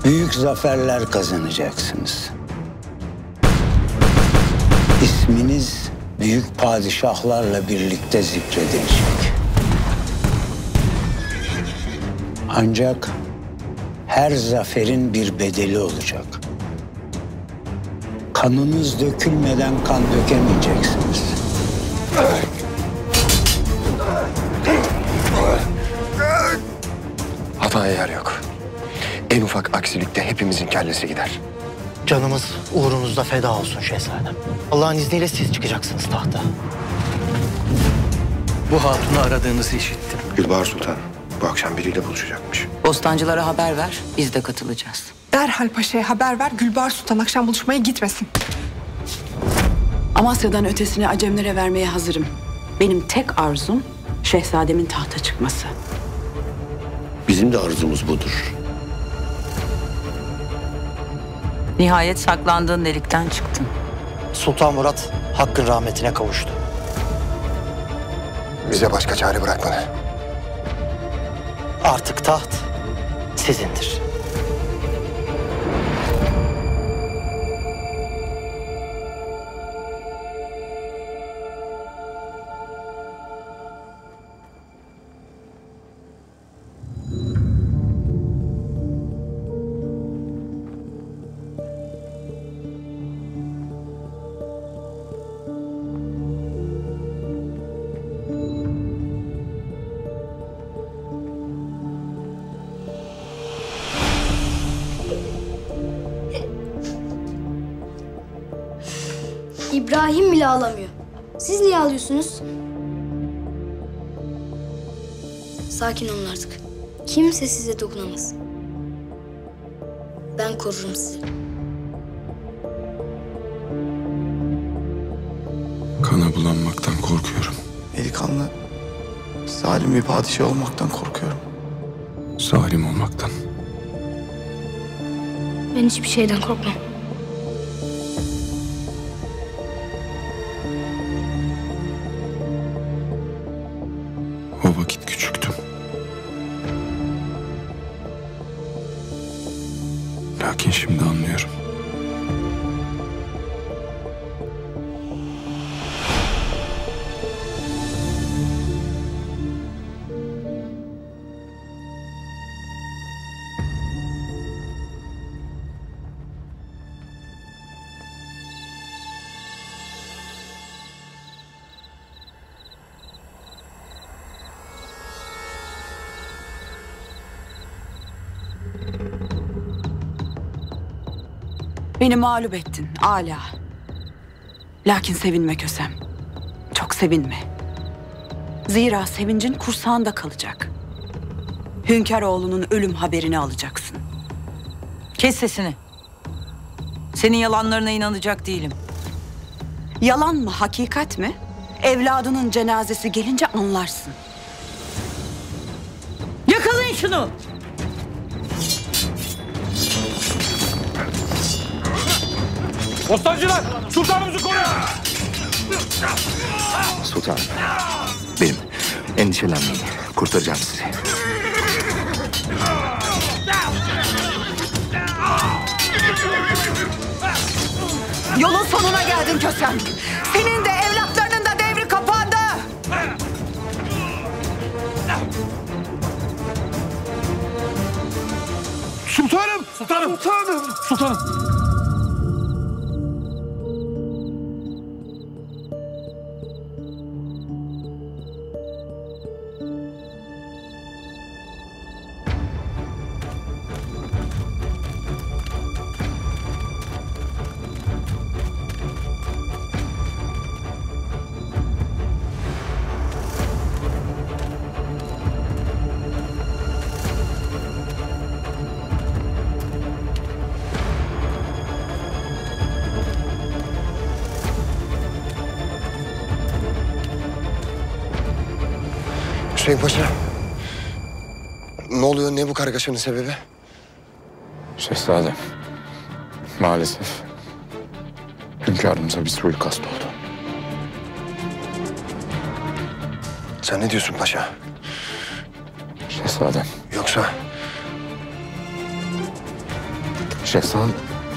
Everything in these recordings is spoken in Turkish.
büyük zaferler kazanacaksınız. İsminiz büyük padişahlarla birlikte zikredilecek. Ancak her zaferin bir bedeli olacak. Kanınız dökülmeden kan dökemeyeceksiniz. Hataya yer yok. En ufak aksilikte hepimizin kellesi gider. Canımız uğrunuzda feda olsun şehzadem. Allah'ın izniyle siz çıkacaksınız tahta. Bu hatunu aradığınızı işittim. Gülbahar Sultan bu akşam biriyle buluşacakmış. Bostancılara haber ver, biz de katılacağız. Derhal paşaya haber ver, Gülbahar Sultan akşam buluşmaya gitmesin. Amasya'dan ötesini Acemlere vermeye hazırım. Benim tek arzum şehzademin tahta çıkması. Bizim de arzumuz budur. Nihayet saklandığın delikten çıktın. Sultan Murat Hakk'ın rahmetine kavuştu. Bize başka çare bırakmadı. Artık taht sizindir. İbrahim bile ağlamıyor. Siz niye ağlıyorsunuz? Sakin olun artık. Kimse size dokunamaz. Ben korurum sizi. Kana bulanmaktan korkuyorum. Delikanlı, zalim bir padişah olmaktan korkuyorum. Zalim olmaktan. Ben hiçbir şeyden korkmam. O vakit küçüktüm. Lakin şimdi anlıyorum. Beni mağlup ettin, âlâ. Lakin sevinme Kösem. Çok sevinme. Zira sevincin kursağında kalacak. Hünkâroğlu'nun ölüm haberini alacaksın. Kes sesini. Senin yalanlarına inanacak değilim. Yalan mı, hakikat mi? Evladının cenazesi gelince anlarsın. Yakalayın şunu! Bostancılar! Sultanımızı koruyun! Sultan, benim. Endişelenmeyin. Kurtaracağım sizi. Yolun sonuna geldin Kösem. Senin de evlatlarının da devri kapandı. Sultanım! Sultanım! Sultanım! Sultanım! Hüseyin Paşa. Ne oluyor? Ne bu kargaşanın sebebi? Şehzadem, maalesef hünkârımıza bir suikast oldu. Sen ne diyorsun paşa? Şehzadem, Yoksa Şehzadem.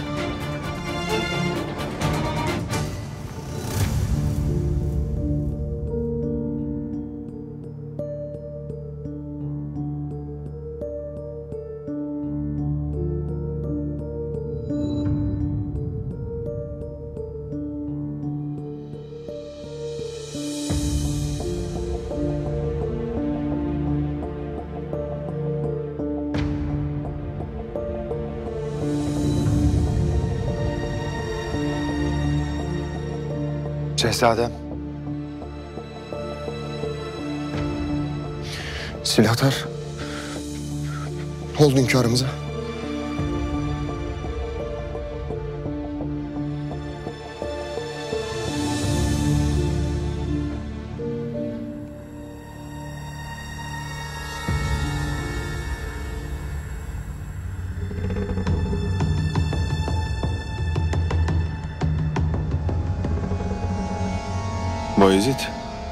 Şehzadem. Silahtar. Ne oldu hünkârımıza? Bayezid.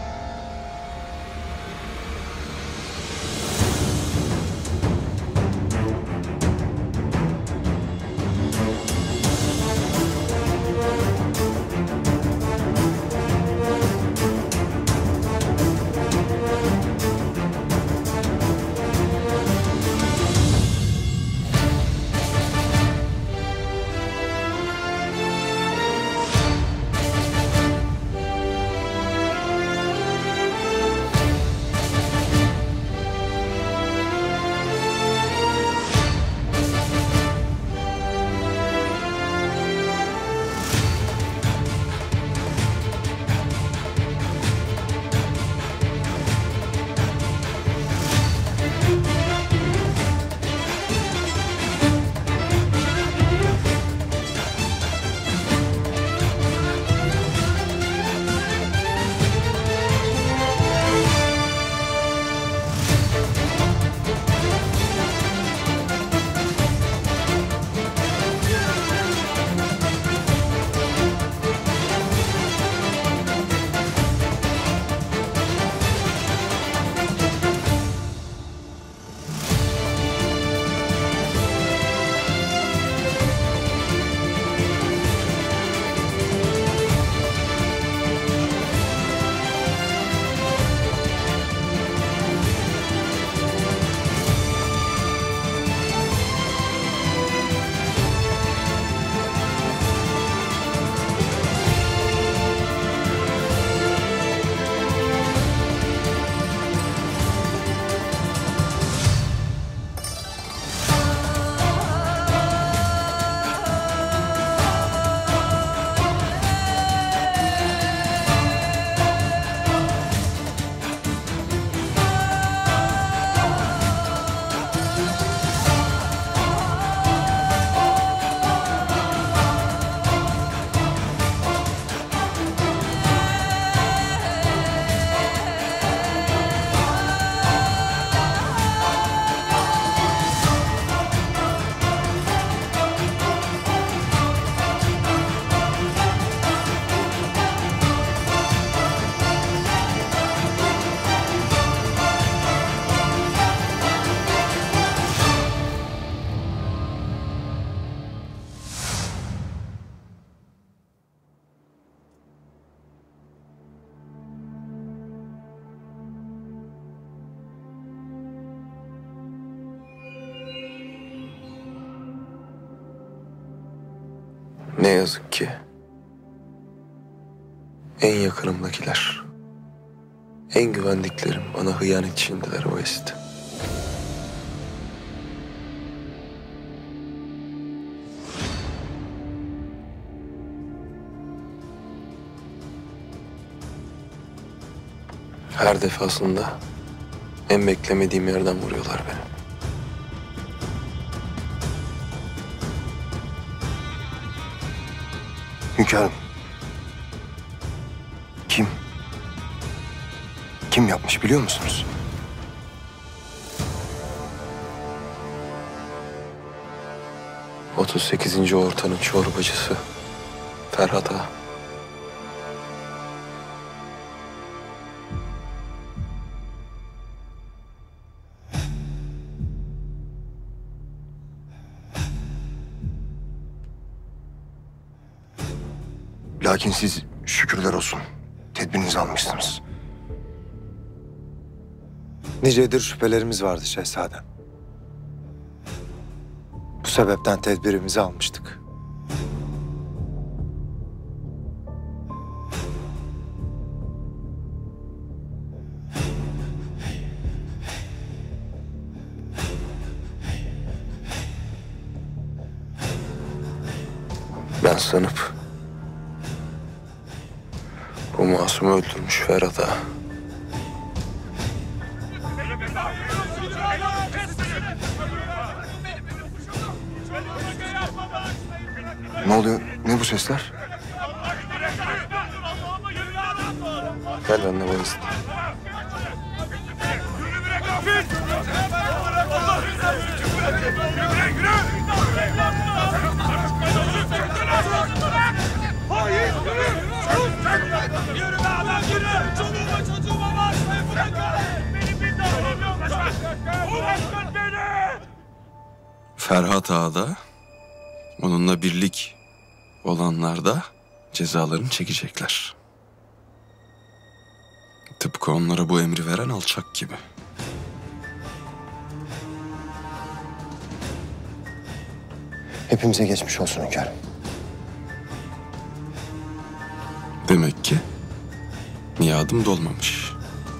Ne yazık ki en yakınımdakiler, en güvendiklerim bana hıyanet içindeler Bayezid. Her defasında en beklemediğim yerden vuruyorlar beni. Hünkârım. Kim? Kim yapmış biliyor musunuz? ...38. Ortanın çorbacısı Ferhat Ağa. Lakin siz şükürler olsun tedbirinizi almışsınız. Nicedir şüphelerimiz vardı şehzadem. Bu sebepten tedbirimizi almıştık. Ben sanıp bu masumu öldürmüş Ferhat'a. Ne oluyor? Ne bu sesler? Gel anlamayız. Ferhat Ağa da onunla birlik olanlar da cezalarını çekecekler. Tıpkı onlara bu emri veren alçak gibi. Hepimize geçmiş olsun hünkârım. Demek ki miadım dolmamış.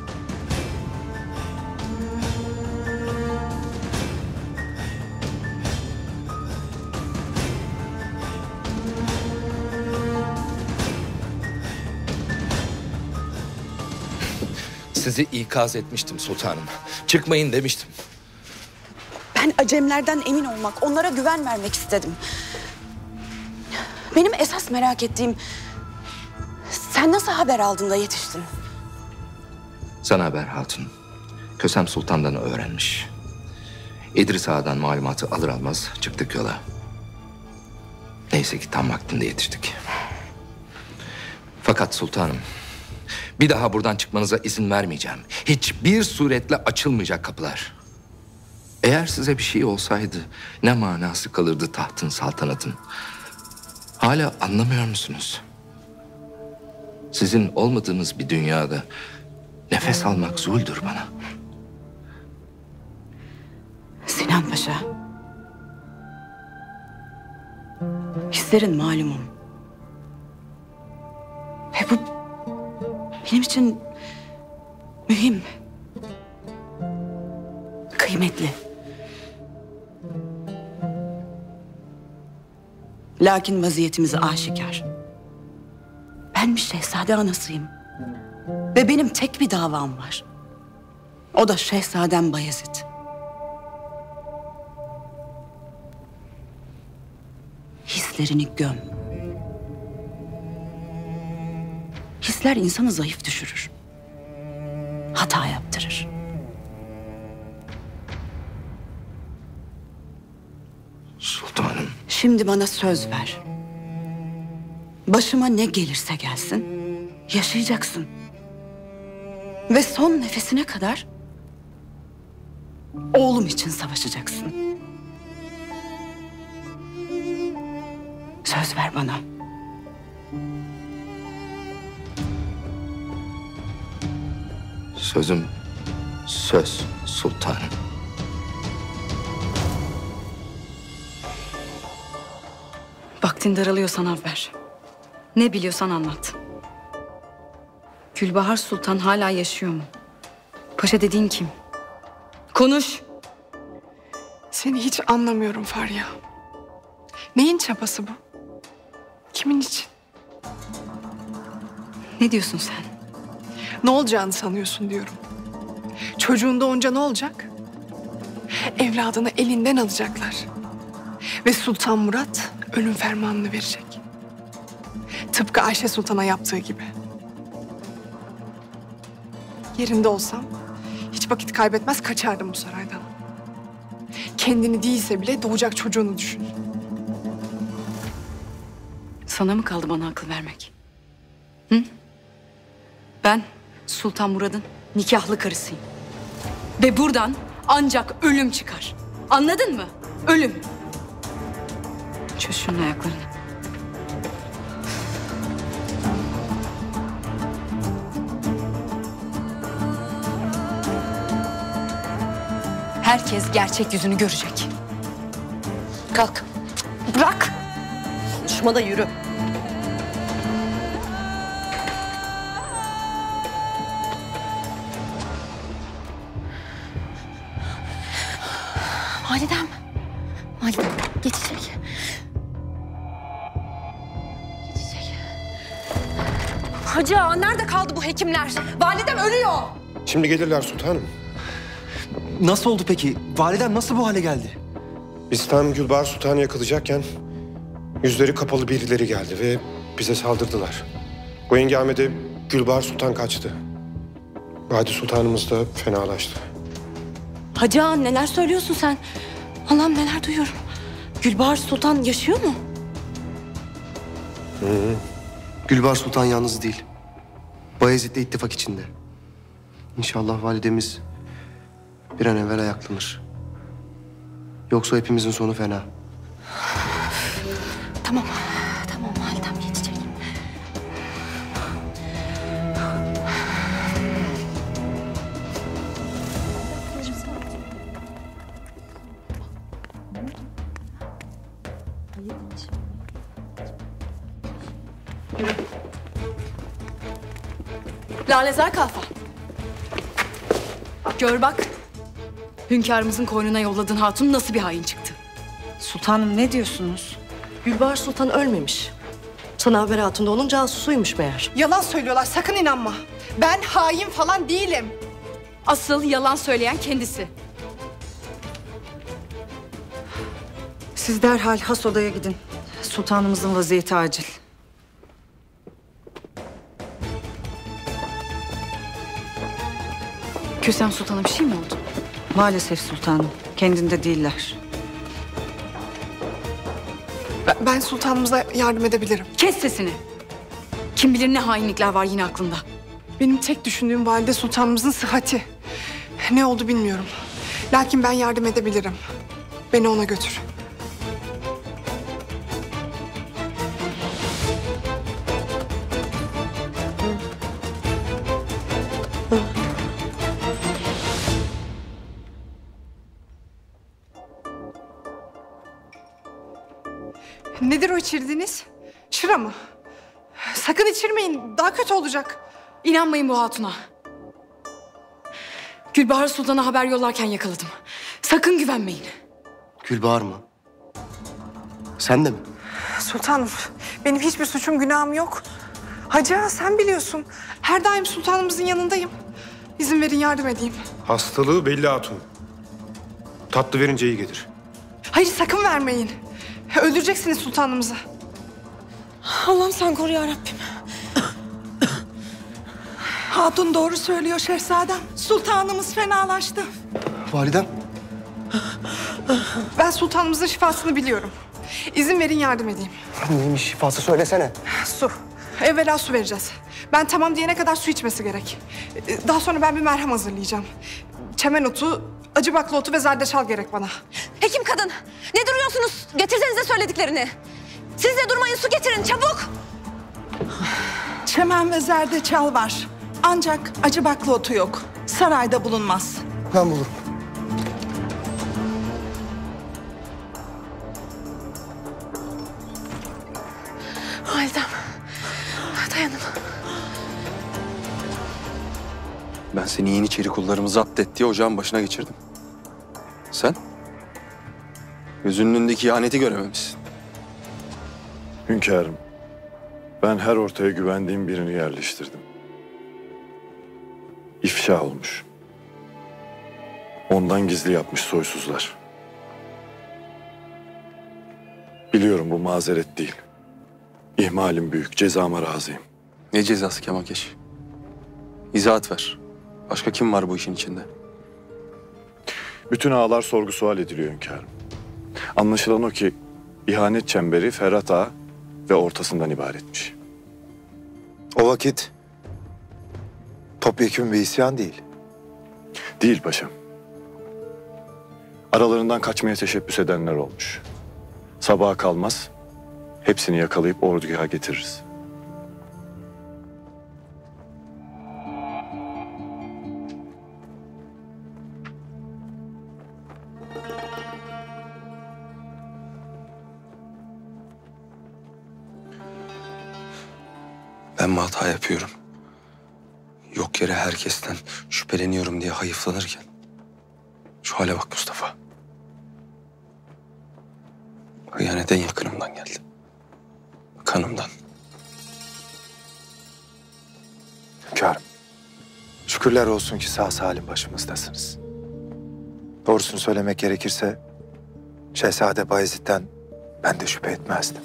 Sizi ikaz etmiştim sultanım. Çıkmayın demiştim. Ben Acemlerden emin olmak, onlara güven vermek istedim. Benim esas merak ettiğim... Sen nasıl haber aldın da yetiştin? Zanaber Hatun, Kösem Sultan'dan öğrenmiş. İdris Ağa'dan malumatı alır almaz çıktık yola. Neyse ki tam vaktinde yetiştik. Fakat sultanım, bir daha buradan çıkmanıza izin vermeyeceğim. Hiçbir suretle açılmayacak kapılar. Eğer size bir şey olsaydı ne manası kalırdı tahtın, saltanatın? Hala anlamıyor musunuz? Sizin olmadığınız bir dünyada nefes almak zuldür bana. Sinan Paşa. Hislerin malumum. Ve bu benim için mühim. Kıymetli. Lakin vaziyetimiz aşikar. Ben bir şehzade anasıyım. Ve benim tek bir davam var. O da Şehzadem Bayezid. Hislerini göm. Hisler insanı zayıf düşürür. Hata yaptırır. Sultanım. Şimdi bana söz ver. Başıma ne gelirse gelsin, yaşayacaksın. Ve son nefesine kadar oğlum için savaşacaksın. Söz ver bana. Sözüm söz sultanım. Vaktin daralıyorsan haber. Ne biliyorsan anlat. Gülbahar Sultan hala yaşıyor mu? Paşa dediğin kim? Konuş. Seni hiç anlamıyorum Farya. Neyin çabası bu? Kimin için? Ne diyorsun sen? Ne olacağını sanıyorsun diyorum. Çocuğun doğunca ne olacak? Evladını elinden alacaklar. Ve Sultan Murat ölüm fermanını verecek. Tıpkı Ayşe Sultan'a yaptığı gibi. Yerinde olsam hiç vakit kaybetmez kaçardım bu saraydan. Kendini değilse bile doğacak çocuğunu düşün. Sana mı kaldı bana akıl vermek? Hı? Ben Sultan Murad'ın nikahlı karısıyım. Ve buradan ancak ölüm çıkar. Anladın mı? Ölüm. Çöz şunun ayaklarını. herkes gerçek yüzünü görecek. Kalk. Bırak. Konuşma da yürü. Validem. Validem geçecek. Hacı ağa, nerede kaldı bu hekimler? Validem ölüyor. Şimdi gelirler sultanım. Nasıl oldu peki? Validem nasıl bu hale geldi? Biz tam Gülbahar Sultan'ı yakalayacakken yüzleri kapalı birileri geldi ve bize saldırdılar. Bu hengamede Gülbahar Sultan kaçtı. Vadi Sultanımız da fenalaştı. Hacı ağa, neler söylüyorsun sen? Allah'ım, neler duyuyorum. Gülbahar Sultan yaşıyor mu? Gülbahar Sultan yalnız değil. Bayezid'le ittifak içinde. İnşallah validemiz bir an evvel ayaklanır. Yoksa hepimizin sonu fena. Tamam. Tamam validem geçecek. Lalezar Kalfa. Gör bak. Hünkârımızın koynuna yolladığın hatun nasıl bir hain çıktı. Sultanım ne diyorsunuz? Gülbahar Sultan ölmemiş. Sanaver Hatun da onun casusuymuş meğer. Yalan söylüyorlar, sakın inanma. Ben hain falan değilim. Asıl yalan söyleyen kendisi. Siz derhal has odaya gidin. Sultanımızın vaziyeti acil. Kösem Sultan'a bir şey mi oldu? Maalesef sultanım. Kendinde değiller. Ben sultanımıza yardım edebilirim. Kes sesini. Kim bilir ne hainlikler var yine aklında. Benim tek düşündüğüm valide sultanımızın sıhhati. Ne oldu bilmiyorum. Lakin ben yardım edebilirim. Beni ona götür. Nedir o içirdiğiniz? Şıra mı? Sakın içirmeyin. Daha kötü olacak. İnanmayın bu hatuna. Gülbahar Sultan'a haber yollarken yakaladım. Sakın güvenmeyin. Gülbahar mı? Sen de mi? Sultanım, benim hiçbir suçum, günahım yok. Hacı ağa, sen biliyorsun. Her daim sultanımızın yanındayım. İzin verin, yardım edeyim. Hastalığı belli hatun. Tatlı verince iyi gelir. Hayır, sakın vermeyin. Öldüreceksiniz sultanımızı. Allah'ım sen koru ya Rabbim. Hatun doğru söylüyor şehzadem. Sultanımız fenalaştı. Validem. Ben sultanımızın şifasını biliyorum. İzin verin, yardım edeyim. Neymiş şifası söylesene. Su. Evvela su vereceğiz. Ben tamam diyene kadar su içmesi gerek. Daha sonra ben bir merhem hazırlayacağım. Çemen otu, acı bakla otu ve zerdeçal gerek bana. Hekim kadın, ne duruyorsunuz? Getirsenize söylediklerini. Siz de durmayın, su getirin çabuk. Çemen ve zerdeçal var. Ancak acı bakla otu yok. Sarayda bulunmaz. Ben bulurum. Validem, dayanın. Ben seni Yeniçeri kullarımı zapt et diye ocağın başına geçirdim. Sen? Gözünün önündeki ihaneti görememişsin. Hünkârım, ben her ortaya güvendiğim birini yerleştirdim. İfşa olmuş. Ondan gizli yapmış soysuzlar. Biliyorum bu mazeret değil. İhmalim büyük, cezama razıyım. Ne cezası Kemalkeş? İzahat ver. Başka kim var bu işin içinde? Bütün ağalar sorgu sual ediliyor hünkârım. Anlaşılan o ki ihanet çemberi Ferhat Ağa ve ortasından ibaretmiş. O vakit topyekün bir isyan değil. Değil paşam. Aralarından kaçmaya teşebbüs edenler olmuş. Sabaha kalmaz, hepsini yakalayıp ordugaha getiririz. Ben mi hata yapıyorum? Yok yere herkesten şüpheleniyorum diye hayıflanırken. Şu hale bak Mustafa. Hıyanet en yakınımdan geldi. Kanımdan. Hünkârım, şükürler olsun ki sağ salim başımızdasınız. Doğrusunu söylemek gerekirse Şehzade Bayezid'den ben de şüphe etmezdim.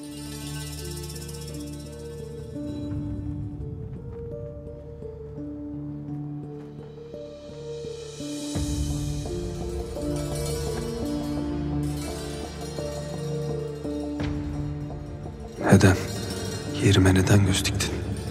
Neden? Yerime neden göz diktin?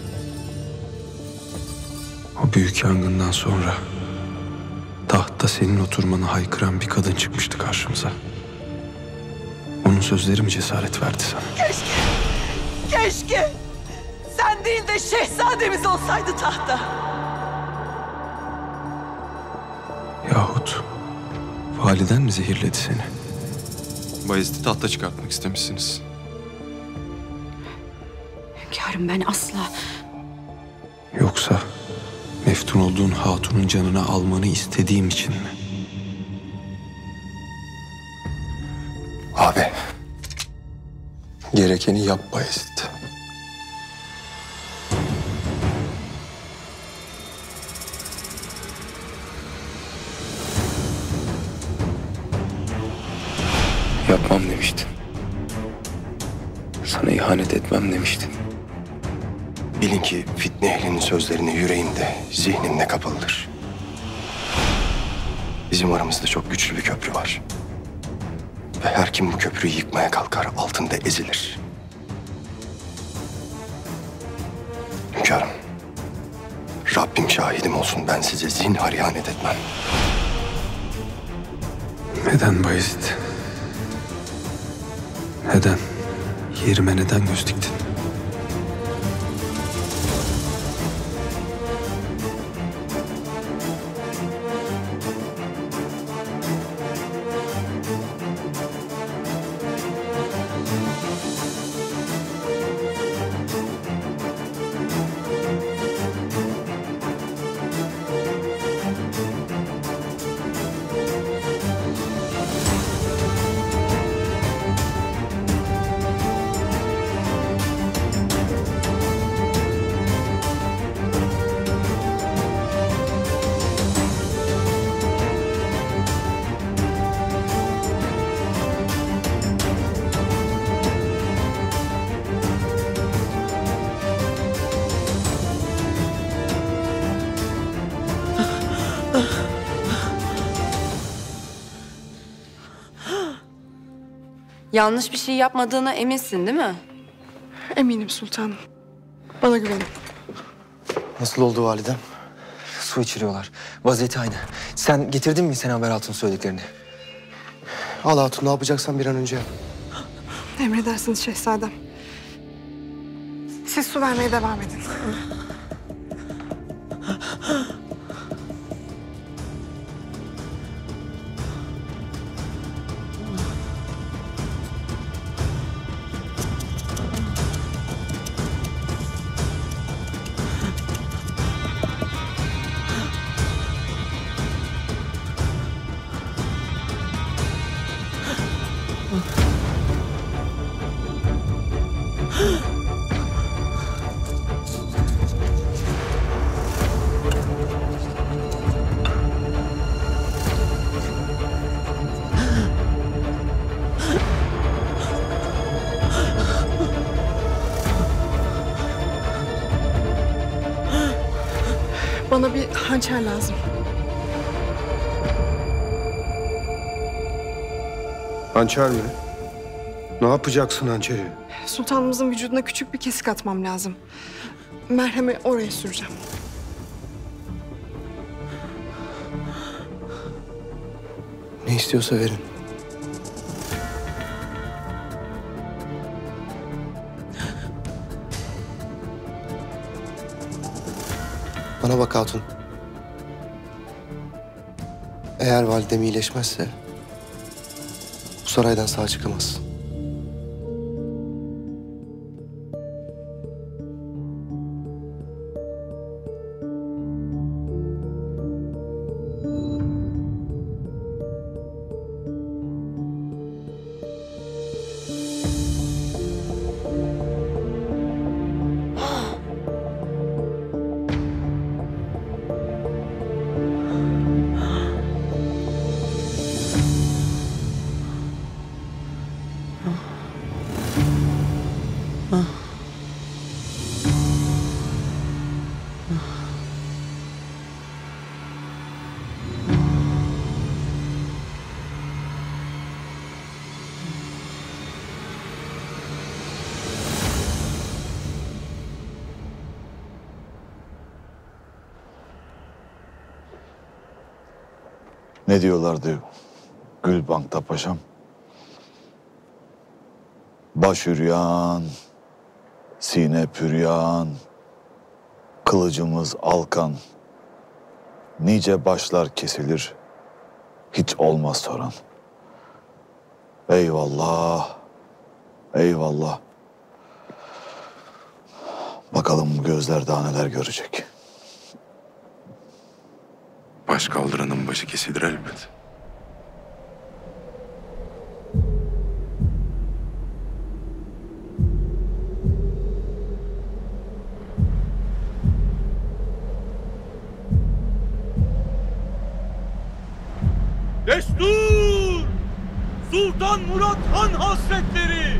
O büyük yangından sonra tahtta senin oturmanı haykıran bir kadın çıkmıştı karşımıza. Onun sözleri mi cesaret verdi sana? Keşke sen değil de şehzademiz olsaydı tahta. Yahut validen mi zehirledi seni? Bayezid'i tahta çıkartmak istemişsiniz. Hünkârım ben asla... Yoksa meftun olduğun hatunun canını almanı istediğim için mi? Abi. Gerekeni yap Bayezid. Yapmam demiştin. Sana ihanet etmem demiştin. Bilin ki fitne ehlinin sözlerine yüreğimde, zihnimde kapalıdır. Bizim aramızda çok güçlü bir köprü var. Ve her kim bu köprüyü yıkmaya kalkar altında ezilir. Hünkârım, Rabbim şahidim olsun ben size zinhar ihanet etmem. Neden Bayezid? Neden? Yerime neden göz diktin? Yanlış bir şey yapmadığına eminsin değil mi? Eminim sultanım. Bana güvenin. Nasıl oldu validem? Su içiriyorlar. Vaziyeti aynı. Sen getirdin mi Senaber Hatun söylediklerini? Al hatun, ne yapacaksan bir an önce yap. Emredersiniz şehzadem. Siz su vermeye devam edin. Bana bir hançer lazım. Hançer mi? Ne yapacaksın hançeri? Sultanımızın vücuduna küçük bir kesik atmam lazım. Merhemi oraya süreceğim. Ne istiyorsa verin. Bana bak hatun. Eğer validem iyileşmezse bu saraydan sağ çıkamaz. . Ne diyorlardı Gülbank'ta paşam? Baş üryan, sine püryan, kılıcımız alkan. Nice başlar kesilir, hiç olmaz soran. Eyvallah, eyvallah. Bakalım bu gözler daha neler görecek. Baş kaldıranın başı kesilir elbet. Destur! Sultan Murat Han Hazretleri!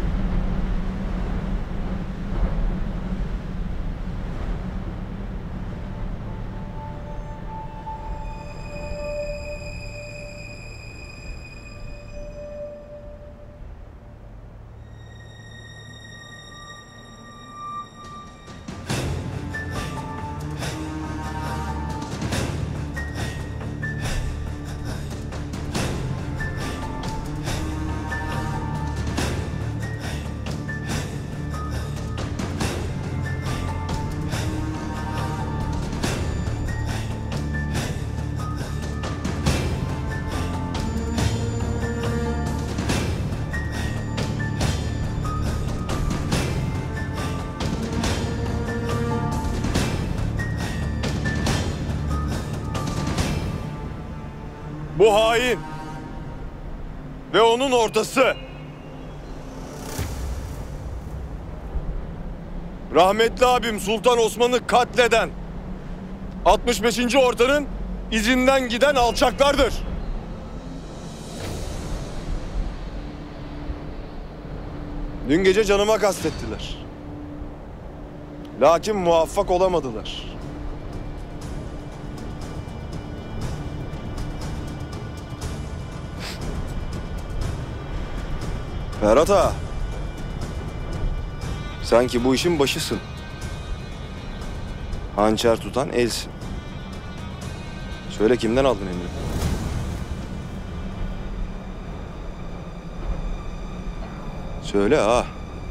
Bu hain ve onun ortası rahmetli abim Sultan Osman'ı katleden 65. Ortanın izinden giden alçaklardır. Dün gece canıma kastettiler. Lakin muvaffak olamadılar. Ferhat ağa, sanki bu işin başısın. Hançer tutan elsin. Söyle, kimden aldın emri? Söyle ağa.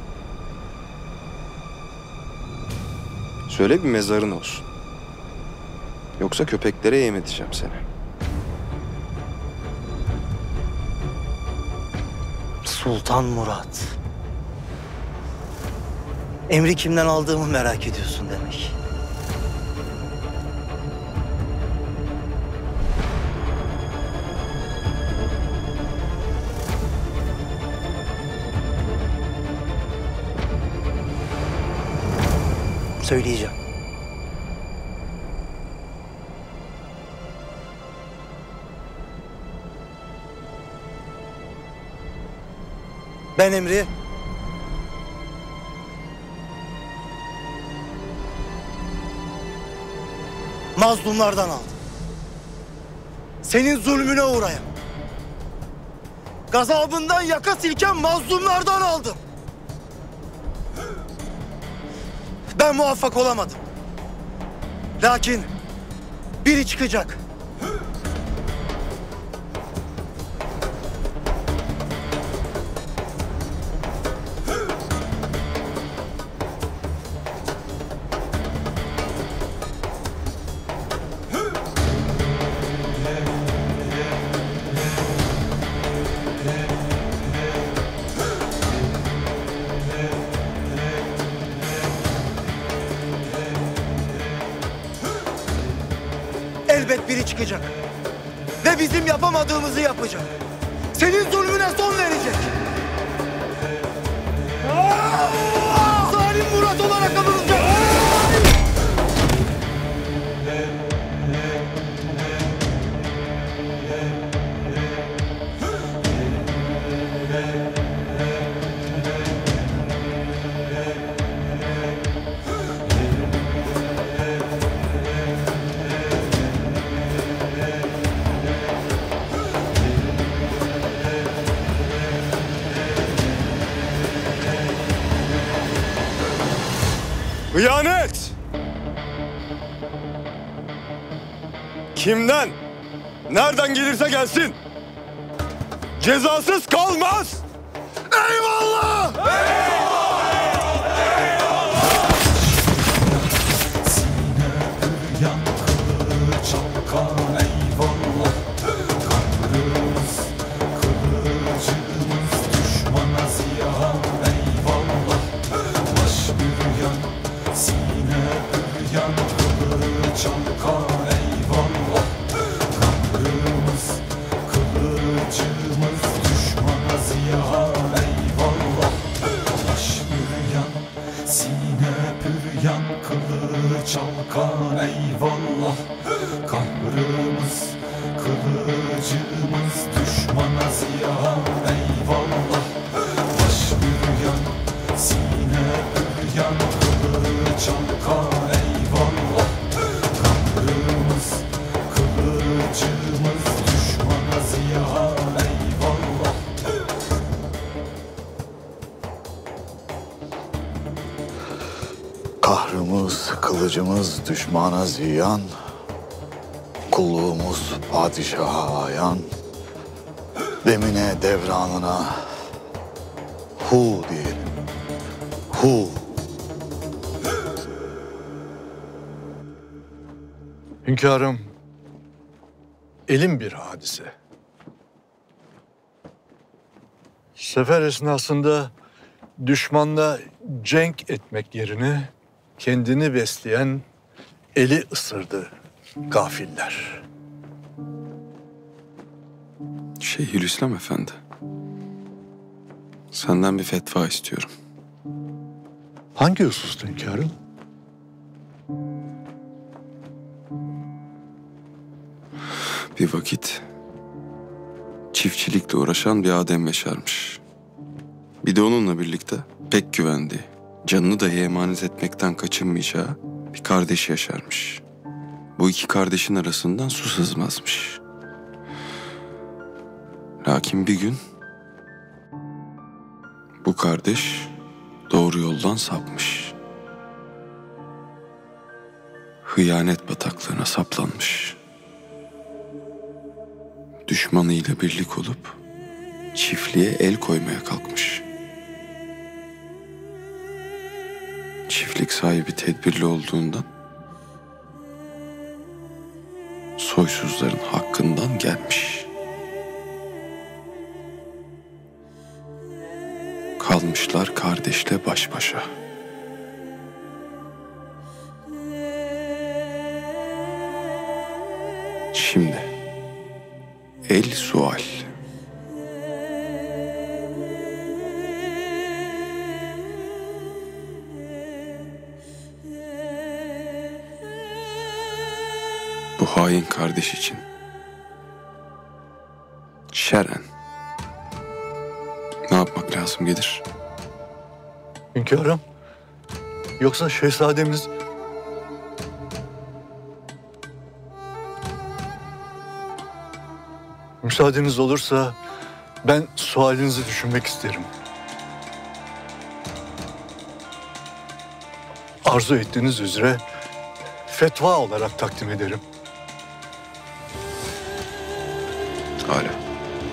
Söyle, bir mezarın olsun. Yoksa köpeklere yem edeceğim seni. Sultan Murat. Emri kimden aldığımı merak ediyorsun demek. Söyleyeceğim. Ben emri mazlumlardan aldım. Senin zulmüne uğrayan, gazabından yaka silken mazlumlardan aldım. Ben muvaffak olamadım. Lakin biri çıkacak. Elbet biri çıkacak. Ve bizim yapamadığımızı yapacak. Senin zulmüne son verecek. Zalim Murat olarak anılacak. Hıyanet! Kimden, nereden gelirse gelsin, cezasız kalmaz! Eyvallah! Çalkan eyvallah, kahrımız, kılıcımız düşmana ziyan eyvallah. Baş büryan, sine büryan, kılıç çalkan eyvallah. Kahrımız, kılıcımız düşmana ziyan eyvallah. Kahrımız, kılıcımız düşmana ziyan, kulluğumuz padişaha ayan, demine devranına hu diyelim, hu. Hünkârım, elim bir hadise. Sefer esnasında düşmanla cenk etmek yerine kendini besleyen eli ısırdı gafiller. Şeyhülislam Efendi, senden bir fetva istiyorum. Hangi hususta hünkârım? Bir vakit çiftçilikle uğraşan bir Adem yaşarmış. Bir de onunla birlikte pek güvendiği, canını dahi emanet etmekten kaçınmayacağı bir kardeş yaşarmış. Bu iki kardeşin arasından su sızmazmış. Lakin bir gün bu kardeş doğru yoldan sapmış. Hıyanet bataklığına saplanmış. Düşmanıyla birlik olup çiftliğe el koymaya kalkmış. Çiftlik sahibi tedbirli olduğundan soysuzların hakkından gelmiş. Kalmışlar kardeşle baş başa. Şimdi el sual. Bu hain kardeş için şer'en ne yapmak lazım gelir? Hünkârım, yoksa şehzademiz... Müsaadeniz olursa ben sualinizi düşünmek isterim. Arzu ettiğiniz üzere fetva olarak takdim ederim. Hala.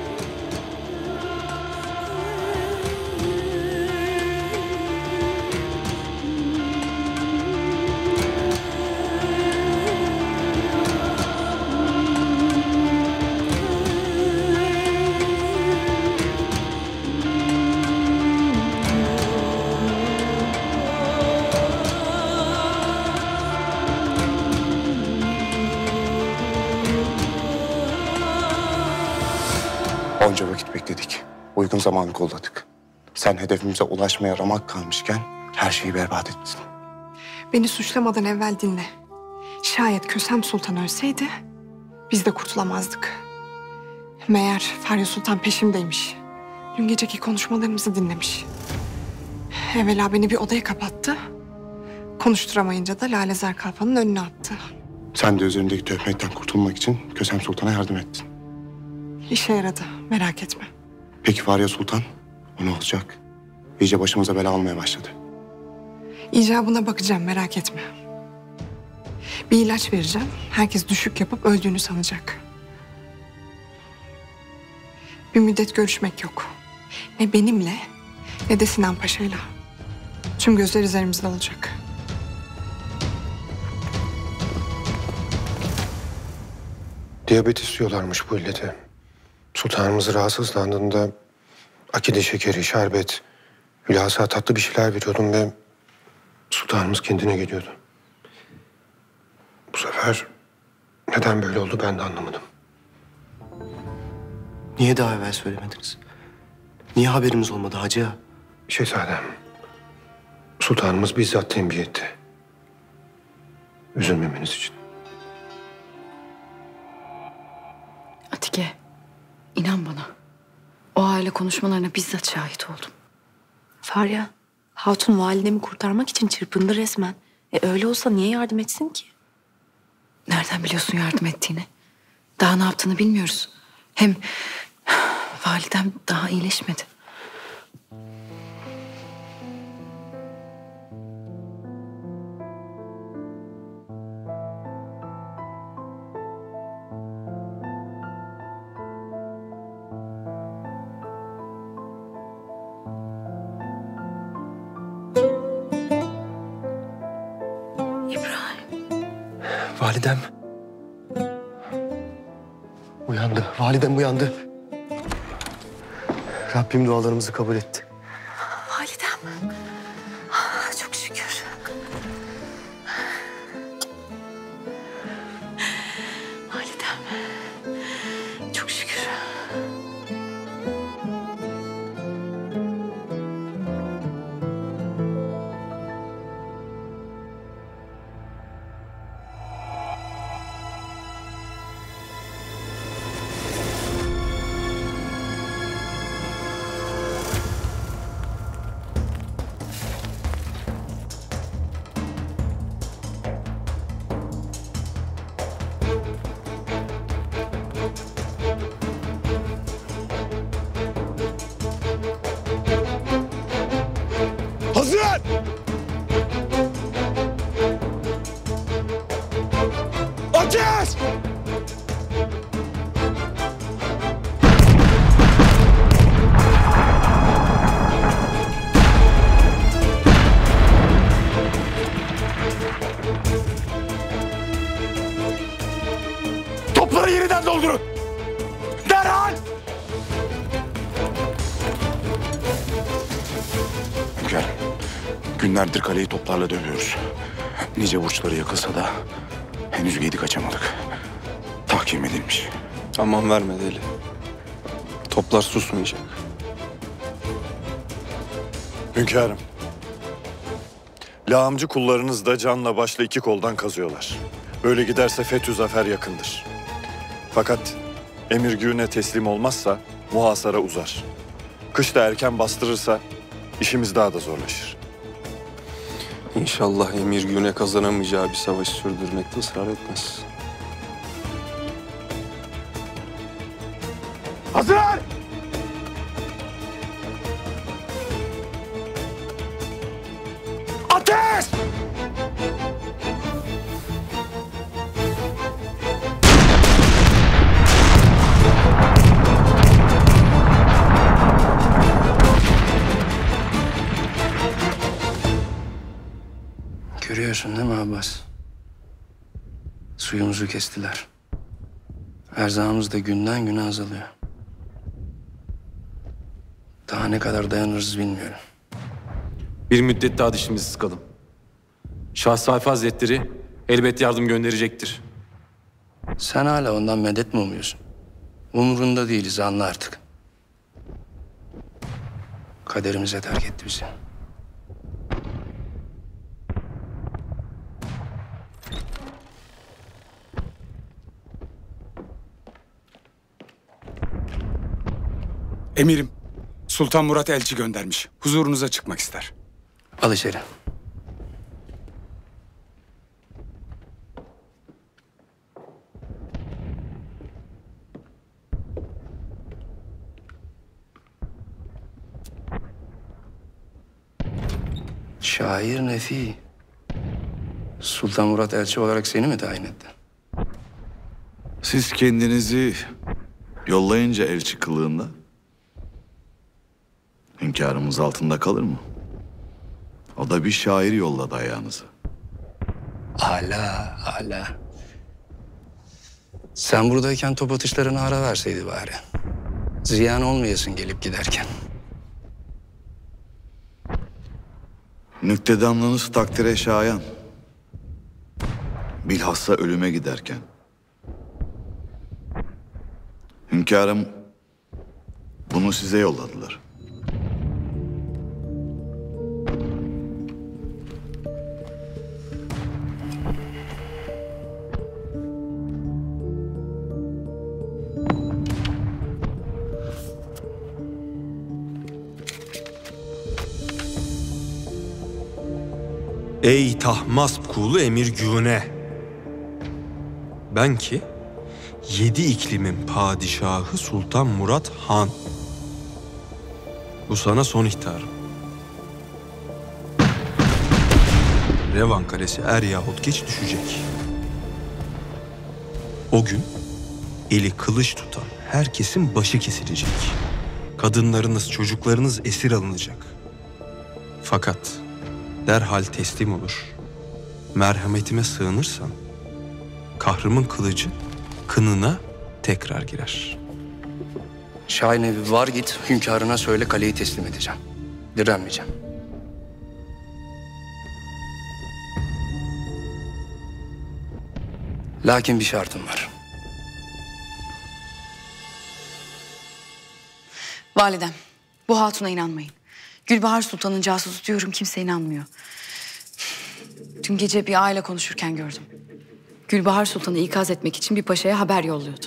Onca vakit bekledik. Uygun zamanı kolladık. Sen hedefimize ulaşmaya ramak kalmışken her şeyi berbat ettin. Beni suçlamadan evvel dinle. Şayet Kösem Sultan ölseydi biz de kurtulamazdık. Meğer Farya Sultan peşimdeymiş. Dün geceki konuşmalarımızı dinlemiş. Evvela beni bir odaya kapattı. Konuşturamayınca da Lalezar Kalfan'ın önüne attı. Sen de üzerindeki töhmetten kurtulmak için Kösem Sultan'a yardım ettin. İşe yaradı, merak etme. Peki Farya Sultan? O ne olacak? İyice başımıza bela almaya başladı. İcabına bakacağım, merak etme. Bir ilaç vereceğim. Herkes düşük yapıp öldüğünü sanacak. Bir müddet görüşmek yok. Ne benimle ne de Sinan Paşa'yla. Tüm gözler üzerimizde olacak. Diyabet istiyorlarmış bu illete. Sultanımız rahatsızlandığında akide şekeri, şerbet, hülasa tatlı bir şeyler veriyordum ve sultanımız kendine geliyordu. Bu sefer neden böyle oldu ben de anlamadım. Niye daha evvel söylemediniz? Niye haberimiz olmadı hacı ağa? Şehzadem, sultanımız bizzat tembih etti. Üzülmemeniz için. Atike, inan bana. O aile konuşmalarına bizzat şahit oldum. Farya, hatun validemi kurtarmak için çırpındı resmen. Öyle olsa niye yardım etsin ki? Nereden biliyorsun yardım ettiğini? Daha ne yaptığını bilmiyoruz. Hem validem daha iyileşmedi. Validem. Uyandı. Validem uyandı. Rabbim dualarımızı kabul etti. Validem. Çok şükür. Validem. Çok şükür. Hazır! Ateş! Topları yeniden doldurun! Derhal! Hünkârım, günlerdir kaleyi toplarla dövüyoruz. Nice burçları yakılsa da henüz geydik açamadık. Tahkim edilmiş. Aman verme deli. Toplar susmayacak. Hünkârım. Lağımcı kullarınız da canla başla iki koldan kazıyorlar. Böyle giderse fethü zafer yakındır. Fakat emir güğüne teslim olmazsa muhasara uzar. Kış da erken bastırırsa işimiz daha da zorlaşır. İnşallah emir güne kazanamayacağı bir savaşı sürdürmekte ısrar etmez. Hazır! Ateş! Görüyorsun değil mi Abbas? Suyumuzu kestiler. Erzağımız da günden güne azalıyor. Daha ne kadar dayanırız bilmiyorum. Bir müddet daha dişimizi sıkalım. Şah Sayfa Hazretleri elbet yardım gönderecektir. Sen hala ondan medet mi umuyorsun? Umurunda değiliz, anla artık. Kaderimize terk etti bizi. Emirim, Sultan Murat elçi göndermiş. Huzurunuza çıkmak ister. Al içeri. Şair Nefi. Sultan Murat elçi olarak seni mi tayin etti? Siz kendinizi yollayınca elçi kılığında hünkârımız altında kalır mı? O da bir şair yolladı ayağınıza. Hala, hala. Sen buradayken top atışlarına ara verseydi bari. Ziyan olmayasın gelip giderken. Nüktedanlığınız takdire şayan. Bilhassa ölüme giderken. Hünkârım bunu size yolladılar. Ey Tahmasp kulu Emir Güne! Ben ki 7 iklimin padişahı Sultan Murat Han. Bu sana son ihtarım. Revan Kalesi er yahut geç düşecek. O gün eli kılıç tutan herkesin başı kesilecek. Kadınlarınız, çocuklarınız esir alınacak. Fakat derhal teslim olur. Merhametime sığınırsan kahrımın kılıcı kınına tekrar girer. Şahin evi var git hünkârına söyle kaleyi teslim edeceğim. Direnmeyeceğim. Lakin bir şartım var. Validem, bu hatuna inanmayın. Gülbahar Sultan'ın casusu diyorum, kimse inanmıyor. Dün gece bir aile konuşurken gördüm. Gülbahar Sultan'ı ikaz etmek için bir paşaya haber yolluyordu.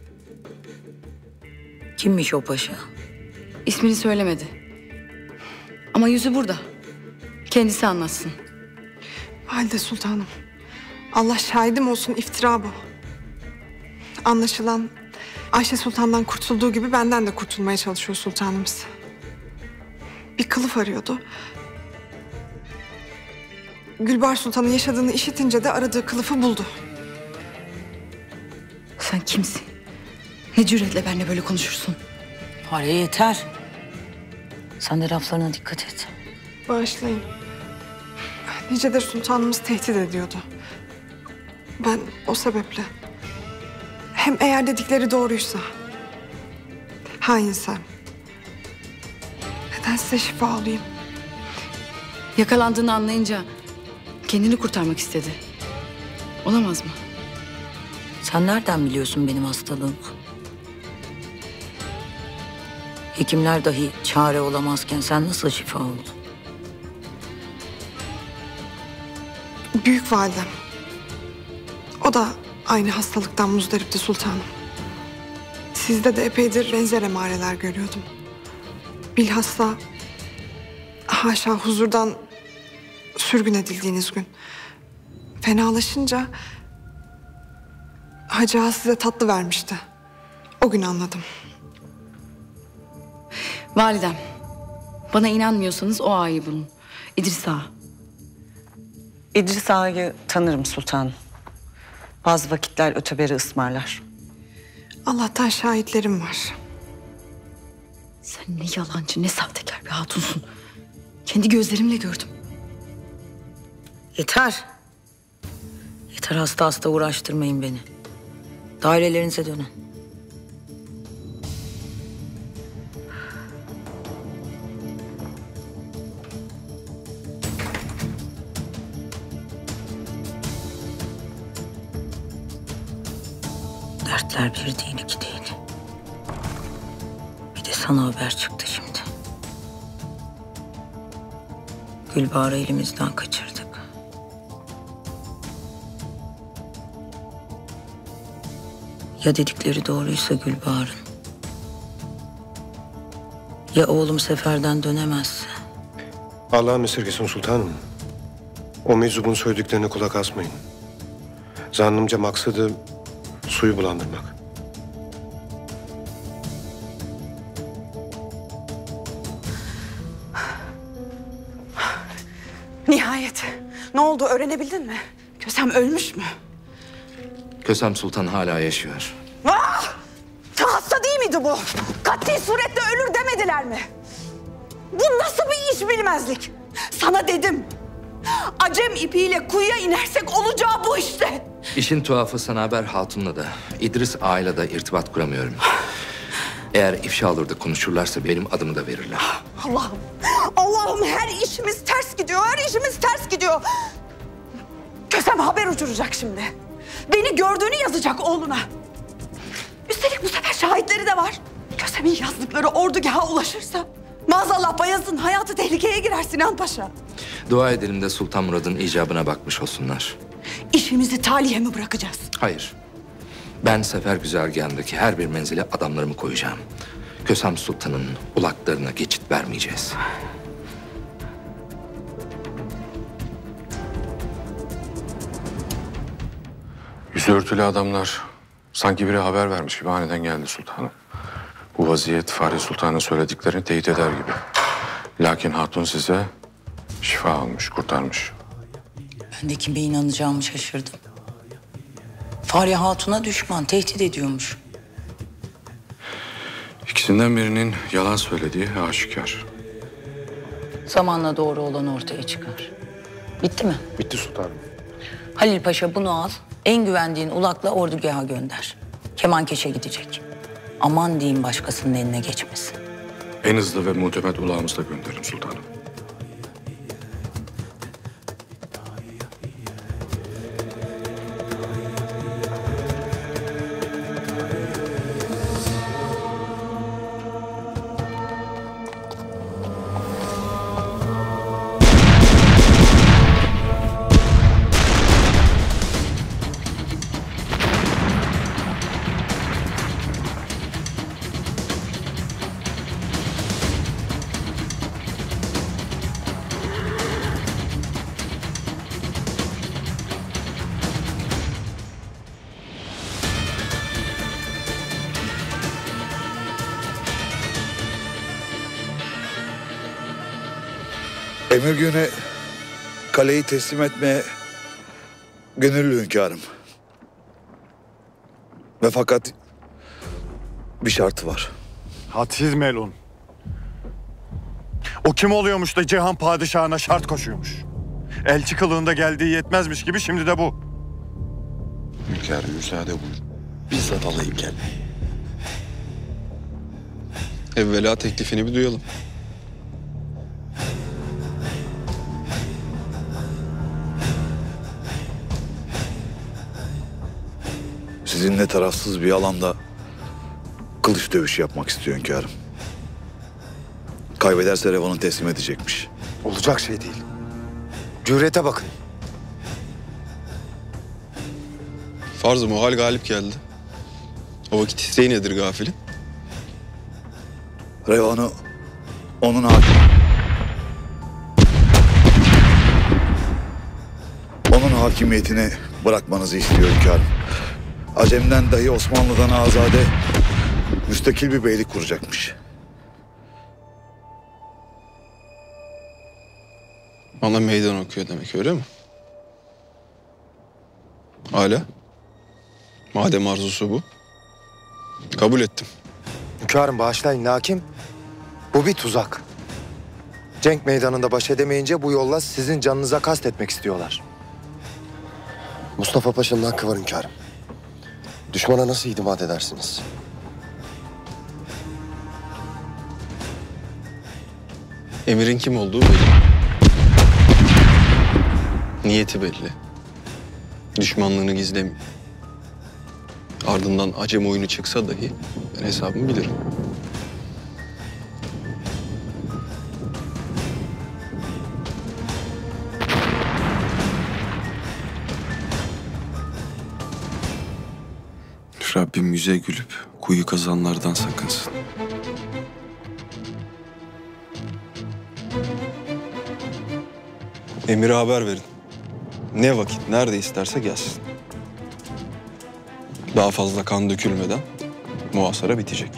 Kimmiş o paşa? İsmini söylemedi. Ama yüzü burada. Kendisi anlatsın. Valide Sultanım, Allah şahidim olsun, iftira bu. Anlaşılan Ayşe Sultan'dan kurtulduğu gibi benden de kurtulmaya çalışıyor sultanımız. Bir kılıf arıyordu. Gülbahar Sultan'ın yaşadığını işitince de aradığı kılıfı buldu. Sen kimsin? Ne cüretle benimle böyle konuşursun? Fare yeter. Sen de laflarına dikkat et. Bağışlayın. Nicedir sultanımız tehdit ediyordu. Ben o sebeple... Hem eğer dedikleri doğruysa... Hainsem... Neden size şifa olayım? Yakalandığını anlayınca kendini kurtarmak istedi. Olamaz mı? Sen nereden biliyorsun benim hastalığımı? Hekimler dahi çare olamazken sen nasıl şifa oldun? Büyük validem. O da aynı hastalıktan muzdaripti sultanım. Sizde de epeydir benzer emareler görüyordum. Bilhassa haşa huzurdan sürgün edildiğiniz gün. Fenalaşınca Hacı Ağa size tatlı vermişti. O gün anladım. Validem, bana inanmıyorsanız o ağayı bulun. İdris Ağa. İdris Ağa'yı tanırım sultanım. Bazı vakitler öteberi ısmarlar. Allah'tan şahitlerim var. Sen ne yalancı ne sahtekar bir hatunsun. Kendi gözlerimle gördüm. Yeter. Yeter, hasta hasta uğraştırmayın beni. Dairelerinize dönün. Dertler bir değil, iki değil. Bir de sana haber çıktı şimdi. Gülbahar'ı elimizden kaçırdık. Ya dedikleri doğruysa Gülbahar'ın? Ya oğlum seferden dönemezse? Allah'ın esirgesin sultanım. O meczubun söylediklerine kulak asmayın. Zannımca maksadı suyu bulandırmak. Nihayet. Ne oldu öğrenebildin mi? Kösem ölmüş mü? Kösem Sultan hala yaşıyor. Ah! Hasta değil miydi bu? Katli surette ölür demediler mi? Bu nasıl bir iş bilmezlik? Sana dedim. Acem ipiyle kuyuya inersek olacağı bu işte. İşin tuhafı Sanaber Hatun'la da, İdris Ağa'yla da irtibat kuramıyorum. Eğer ifşa olur da konuşurlarsa benim adımı da verirler. Allah'ım, Allah'ım her işimiz ters gidiyor, her işimiz ters gidiyor. Kösem haber uçuracak şimdi. Beni gördüğünü yazacak oğluna. Üstelik bu sefer şahitleri de var. Kösem'in yazdıkları ordugaha ulaşırsa maazallah Bayezid'in hayatı tehlikeye girer Sinan Paşa. Dua edelim de Sultan Murad'ın icabına bakmış olsunlar. İşimizi talihe mi bırakacağız? Hayır. Ben sefer güzergahındaki her bir menzile adamlarımı koyacağım. Kösem Sultan'ın ulaklarına geçit vermeyeceğiz. Yüzü örtülü adamlar sanki biri haber vermiş gibi aniden geldi sultanım. Bu vaziyet Fahri Sultan'ın söylediklerini teyit eder gibi. Lakin hatun size şifa almış, kurtarmış. Ben de kime inanacağımı şaşırdım. Fahri Hatun'a düşman, tehdit ediyormuş. İkisinden birinin yalan söylediği aşikar. Zamanla doğru olan ortaya çıkar. Bitti mi? Bitti sultanım. Halil Paşa bunu al, en güvendiğin ulakla ordugaha gönder. Kemankeş'e gidecek. Aman diyeyim başkasının eline geçmesin. En hızlı ve muhtemet ulağımızla gönderin sultanım. Emirgün'e kaleyi teslim etmeye gönüllü hünkârım. Ve fakat bir şartı var. Hadsiz melun. O kim oluyormuş da Cihan Padişahı'na şart koşuyormuş? Elçi kılığında geldiği yetmezmiş gibi şimdi de bu. Hünkârım müsaade buyurun. Bizzat alayım gelmeyi. Evvela teklifini bir duyalım. Sizinle tarafsız bir alanda kılıç dövüşü yapmak istiyor hünkârım. Kaybederse Revan'ı teslim edecekmiş. Olacak şey değil. Cürete bakın. Farz-ı muhal galip geldi. O vakit isteği nedir gafili? Revan'ı onun hakimiyetine bırakmanızı istiyor hünkârım. Acem'den dahi Osmanlı'dan azade müstakil bir beylik kuracakmış. Bana meydan okuyor demek, öyle mi? Hala? Madem arzusu bu. Kabul ettim. Hünkârım bağışlayın lakin bu bir tuzak. Cenk meydanında baş edemeyince bu yolla sizin canınıza kastetmek istiyorlar. Mustafa Paşa'nın hakkı var hünkârım. Düşmana nasıl itimat edersiniz? Emir'in kim olduğu belli. Niyeti belli. Düşmanlığını gizlemiyor. Ardından Acem oyunu çıksa dahi ben hesabımı bilirim. Rabbim yüze gülüp kuyu kazanlardan sakınsın. Emir'e haber verin. Ne vakit, nerede isterse gelsin. Daha fazla kan dökülmeden muhasara bitecek.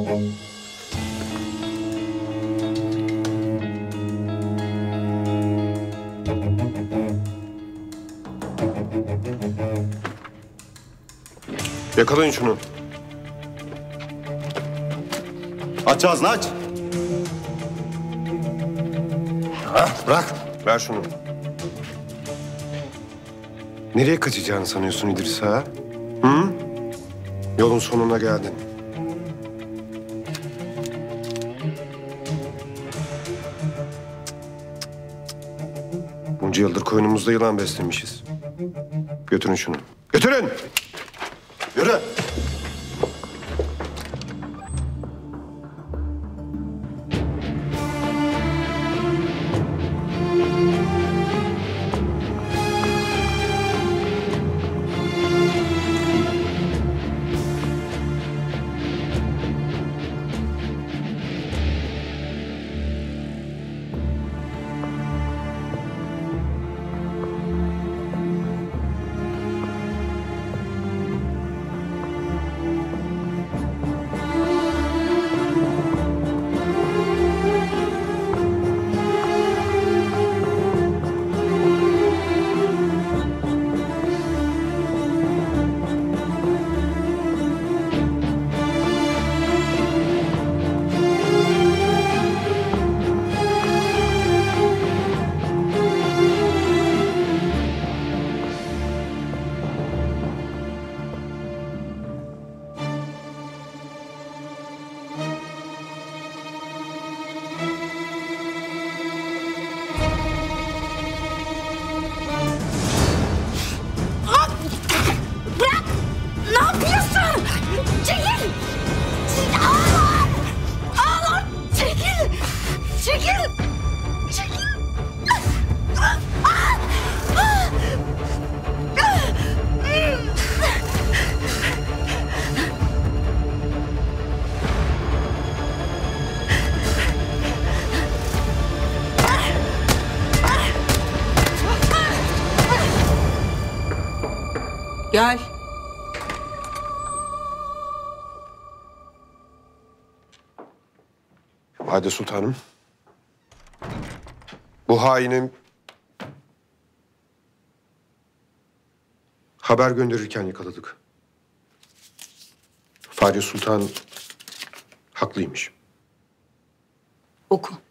Yakalayın şunu. Aç ağzını aç. Bırak. Ver şunu. Nereye kaçacağını sanıyorsun İdris ha? Hı? Yolun sonuna geldin. Bunca yıldır koynumuzda yılan beslemişiz. Götürün şunu. Götürün! Yürü. Gel. Valide Sultanım. Bu haini haber gönderirken yakaladık. Fahriye Sultan haklıymış. Oku.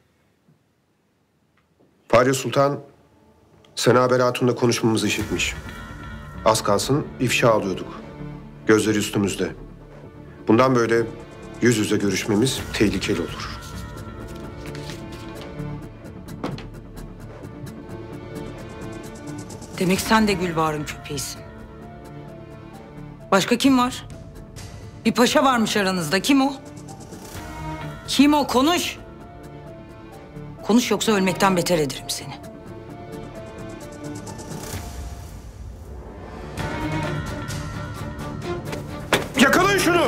Fahriye Sultan Senaber Hatun'la konuşmamızı işitmiş. Az kalsın ifşa alıyorduk. Gözleri üstümüzde. Bundan böyle yüz yüze görüşmemiz tehlikeli olur. Demek sen de Gülbahar'ın köpeğisin. Başka kim var? Bir paşa varmış aranızda. Kim o? Kim o? Konuş. Konuş yoksa ölmekten beter ederim seni. Yakalayın şunu!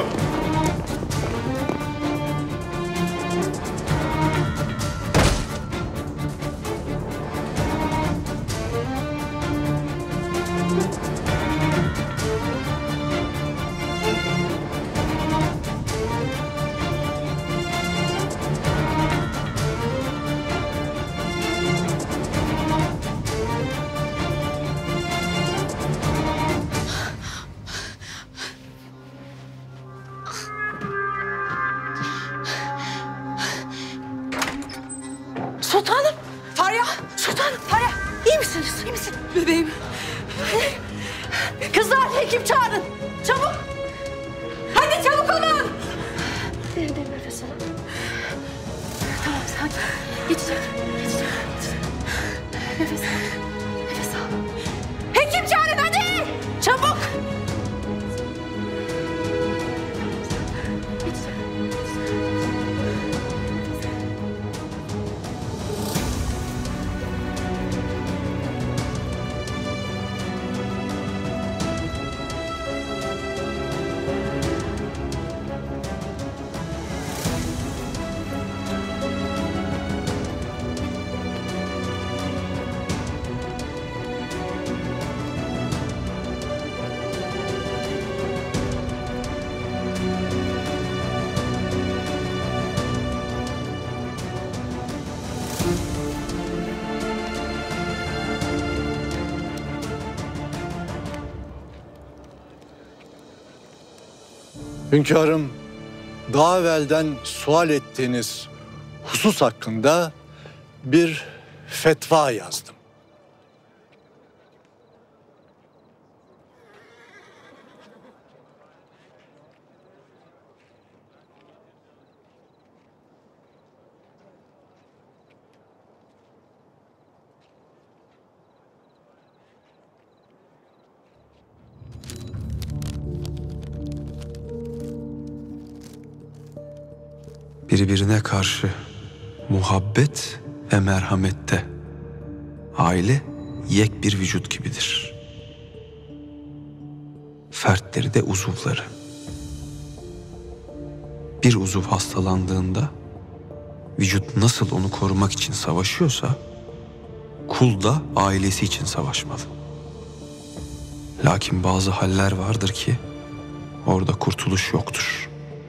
Sultanım! Farya! Sultanım! Farya! İyi misiniz? İyi misin? Bebeğim. Kızlar hekim çağırın. Çabuk! Hadi çabuk olun! Derin derin nefes alın. Tamam sakin. Geçecek. Geçecek. Nefes al. Nefes al. Hekim çağırın hadi! Çabuk! Hünkârım, daha evvelden sual ettiğiniz husus hakkında bir fetva yazdım. Birbirine karşı muhabbet ve merhamette aile yek bir vücut gibidir. Fertleri de uzuvları. Bir uzuv hastalandığında vücut nasıl onu korumak için savaşıyorsa kul da ailesi için savaşmalı. Lakin bazı haller vardır ki orada kurtuluş yoktur.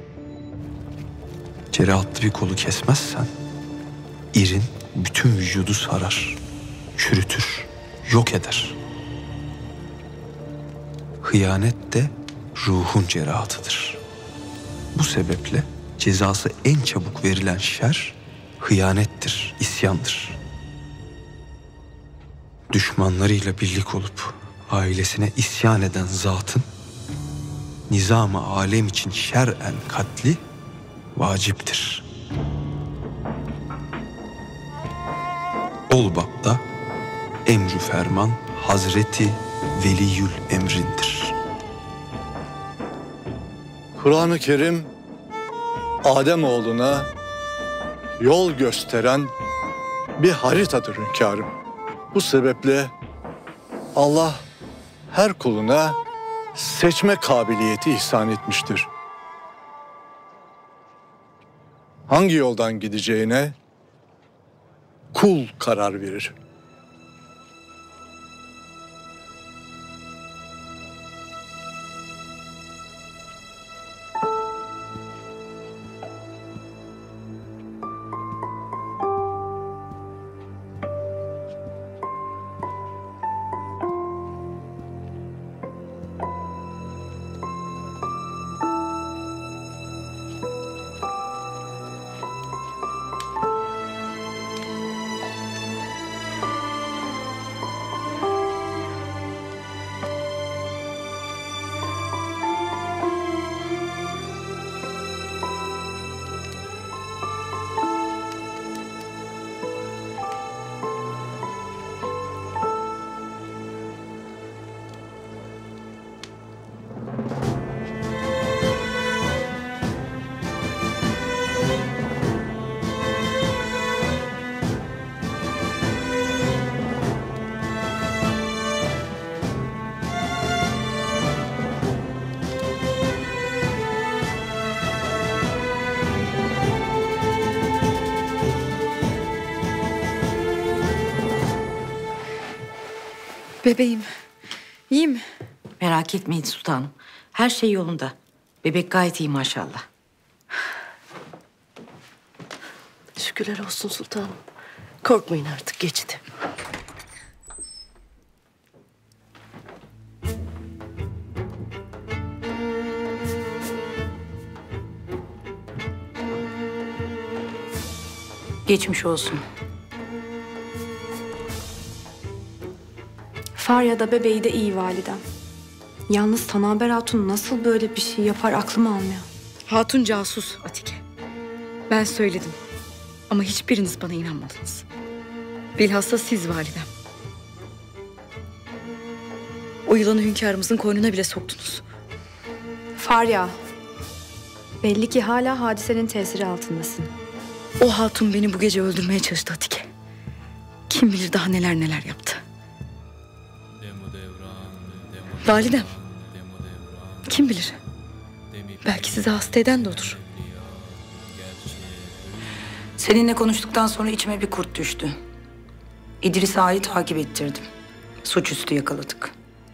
Cerahatlı bir kolu kesmezsen irin bütün vücudu sarar, çürütür, yok eder. Hıyanet de ruhun cerahatıdır. Bu sebeple cezası en çabuk verilen şer hıyanettir, isyandır. Düşmanlarıyla birlik olup ailesine isyan eden zatın nizam-ı alem için şer'en katli vaciptir. Ol babda emrü ferman Hazreti Veliyül Emrindir. Kur'an-ı Kerim Ademoğluna yol gösteren bir haritadır hünkârım. Bu sebeple Allah her kuluna seçme kabiliyeti ihsan etmiştir. Hangi yoldan gideceğine kul karar verir. Bebeğim, iyi mi? Merak etmeyin sultanım. Her şey yolunda. Bebek gayet iyi maşallah. Şükürler olsun sultanım. Korkmayın artık, geçti. Geçmiş olsun. Farya da bebeği de iyi validem. Yalnız Tanaber Hatun nasıl böyle bir şey yapar aklım almıyor. Hatun casus Atike. Ben söyledim. Ama hiçbiriniz bana inanmadınız. Bilhassa siz validem. O yılanı hünkârımızın koynuna bile soktunuz. Farya, belli ki hala hadisenin tesiri altındasın. O hatun beni bu gece öldürmeye çalıştı Atike. Kim bilir daha neler neler yaptı. Validem. Kim bilir? Belki sizi hasta eden de odur. Seninle konuştuktan sonra içime bir kurt düştü. İdris Ağa'yı takip ettirdim. Suçüstü yakaladık.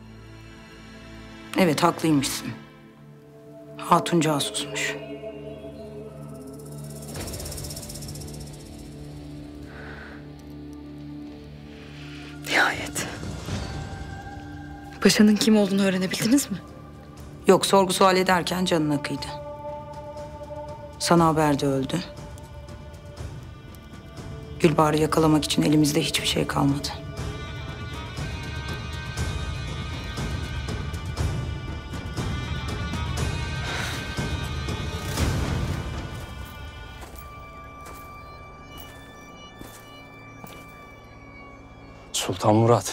Evet, haklıymışsın. Hatun casusmuş. Nihayet. Paşanın kim olduğunu öğrenebildiniz mi? Yok, sorgu sual ederken canına kıydı. Sana haber de öldü. Gülbahar'ı yakalamak için elimizde hiçbir şey kalmadı. Sultan Murat.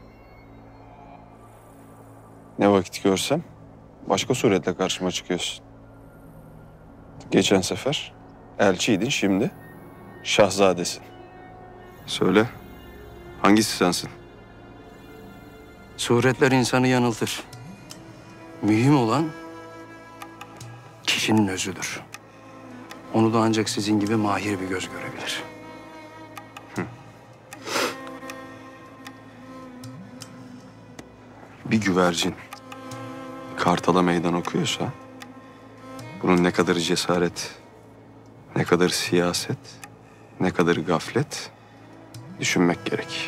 Ne vakit görsem başka suretle karşıma çıkıyorsun. Geçen sefer elçiydin, şimdi şahzadesin. Söyle, hangisi sensin? Suretler insanı yanıltır. Mühim olan kişinin özüdür. Onu da ancak sizin gibi mahir bir göz görebilir. Bir güvercin kartala meydan okuyorsa bunun ne kadarı cesaret, ne kadar siyaset, ne kadar gaflet düşünmek gerek.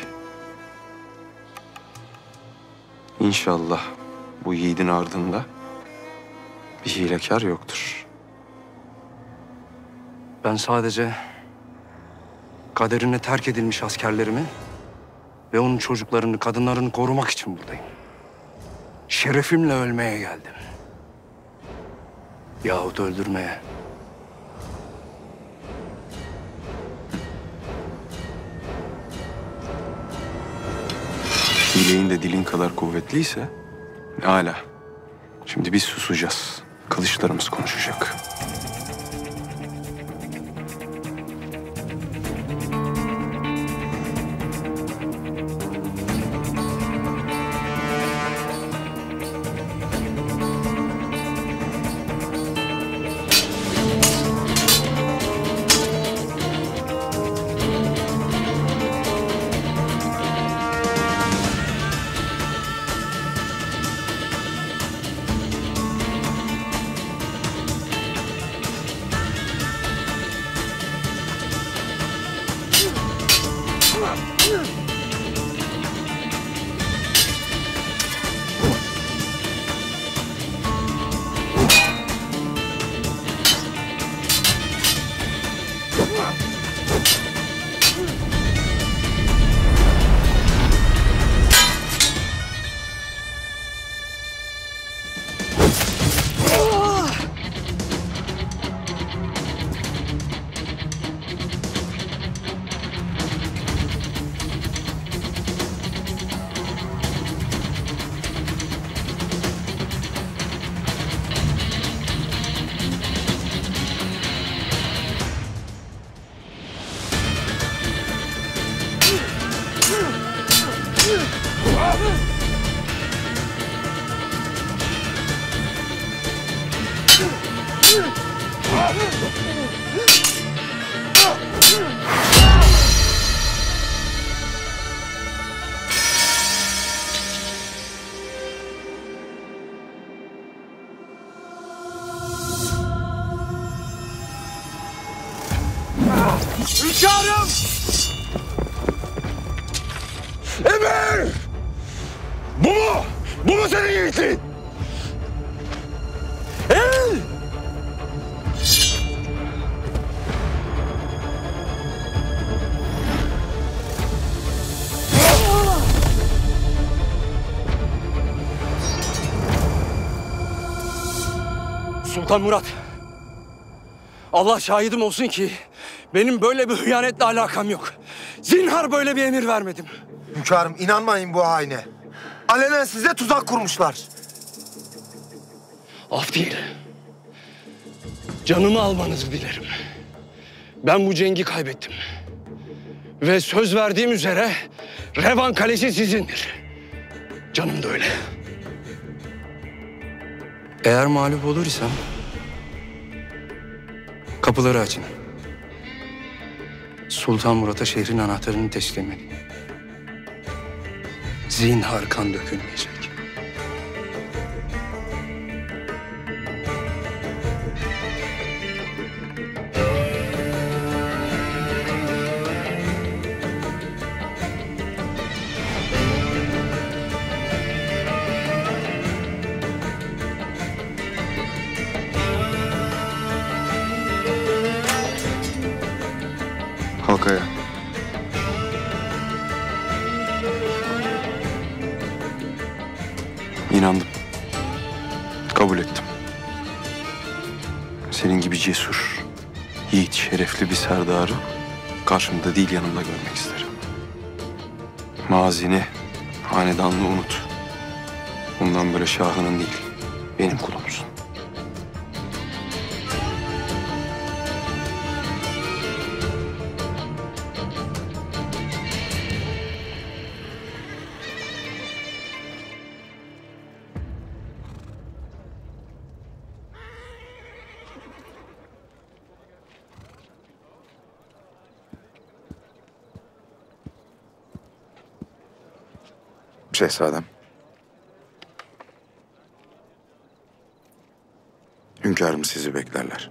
İnşallah bu yiğidin ardında bir hilekâr yoktur. Ben sadece kaderine terk edilmiş askerlerimi ve onun çocuklarını, kadınlarını korumak için buradayım. Şerefimle ölmeye geldim. Yahut öldürmeye. Hileğin de dilin kadar kuvvetliyse âlâ. Şimdi biz susacağız. Kılıçlarımız konuşacak. Hünkârım! Emir! Bu mu? Bu mu senin yiğitliğin? El! Sultan Murat. Allah şahidim olsun ki benim böyle bir hıyanetle alakam yok. Zinhar böyle bir emir vermedim. Hünkârım inanmayın bu haine. Alenen size tuzak kurmuşlar. Af değil. Canımı almanızı dilerim. Ben bu cengi kaybettim. Ve söz verdiğim üzere Revan Kalesi sizindir. Canım da öyle. Eğer mağlup olur isem kapıları açın. Sultan Murat'a şehrin anahtarını teslim edin. Zinhar kan dökülmeyecek. Kalk ayağa. İnandım. Kabul ettim. Senin gibi cesur, yiğit, şerefli bir serdarı karşımda değil yanımda görmek isterim. Mazini, hanedanlığı unut. Bundan böyle şahının değil, benim kulumsun. Şehzadem. Hünkârım sizi beklerler.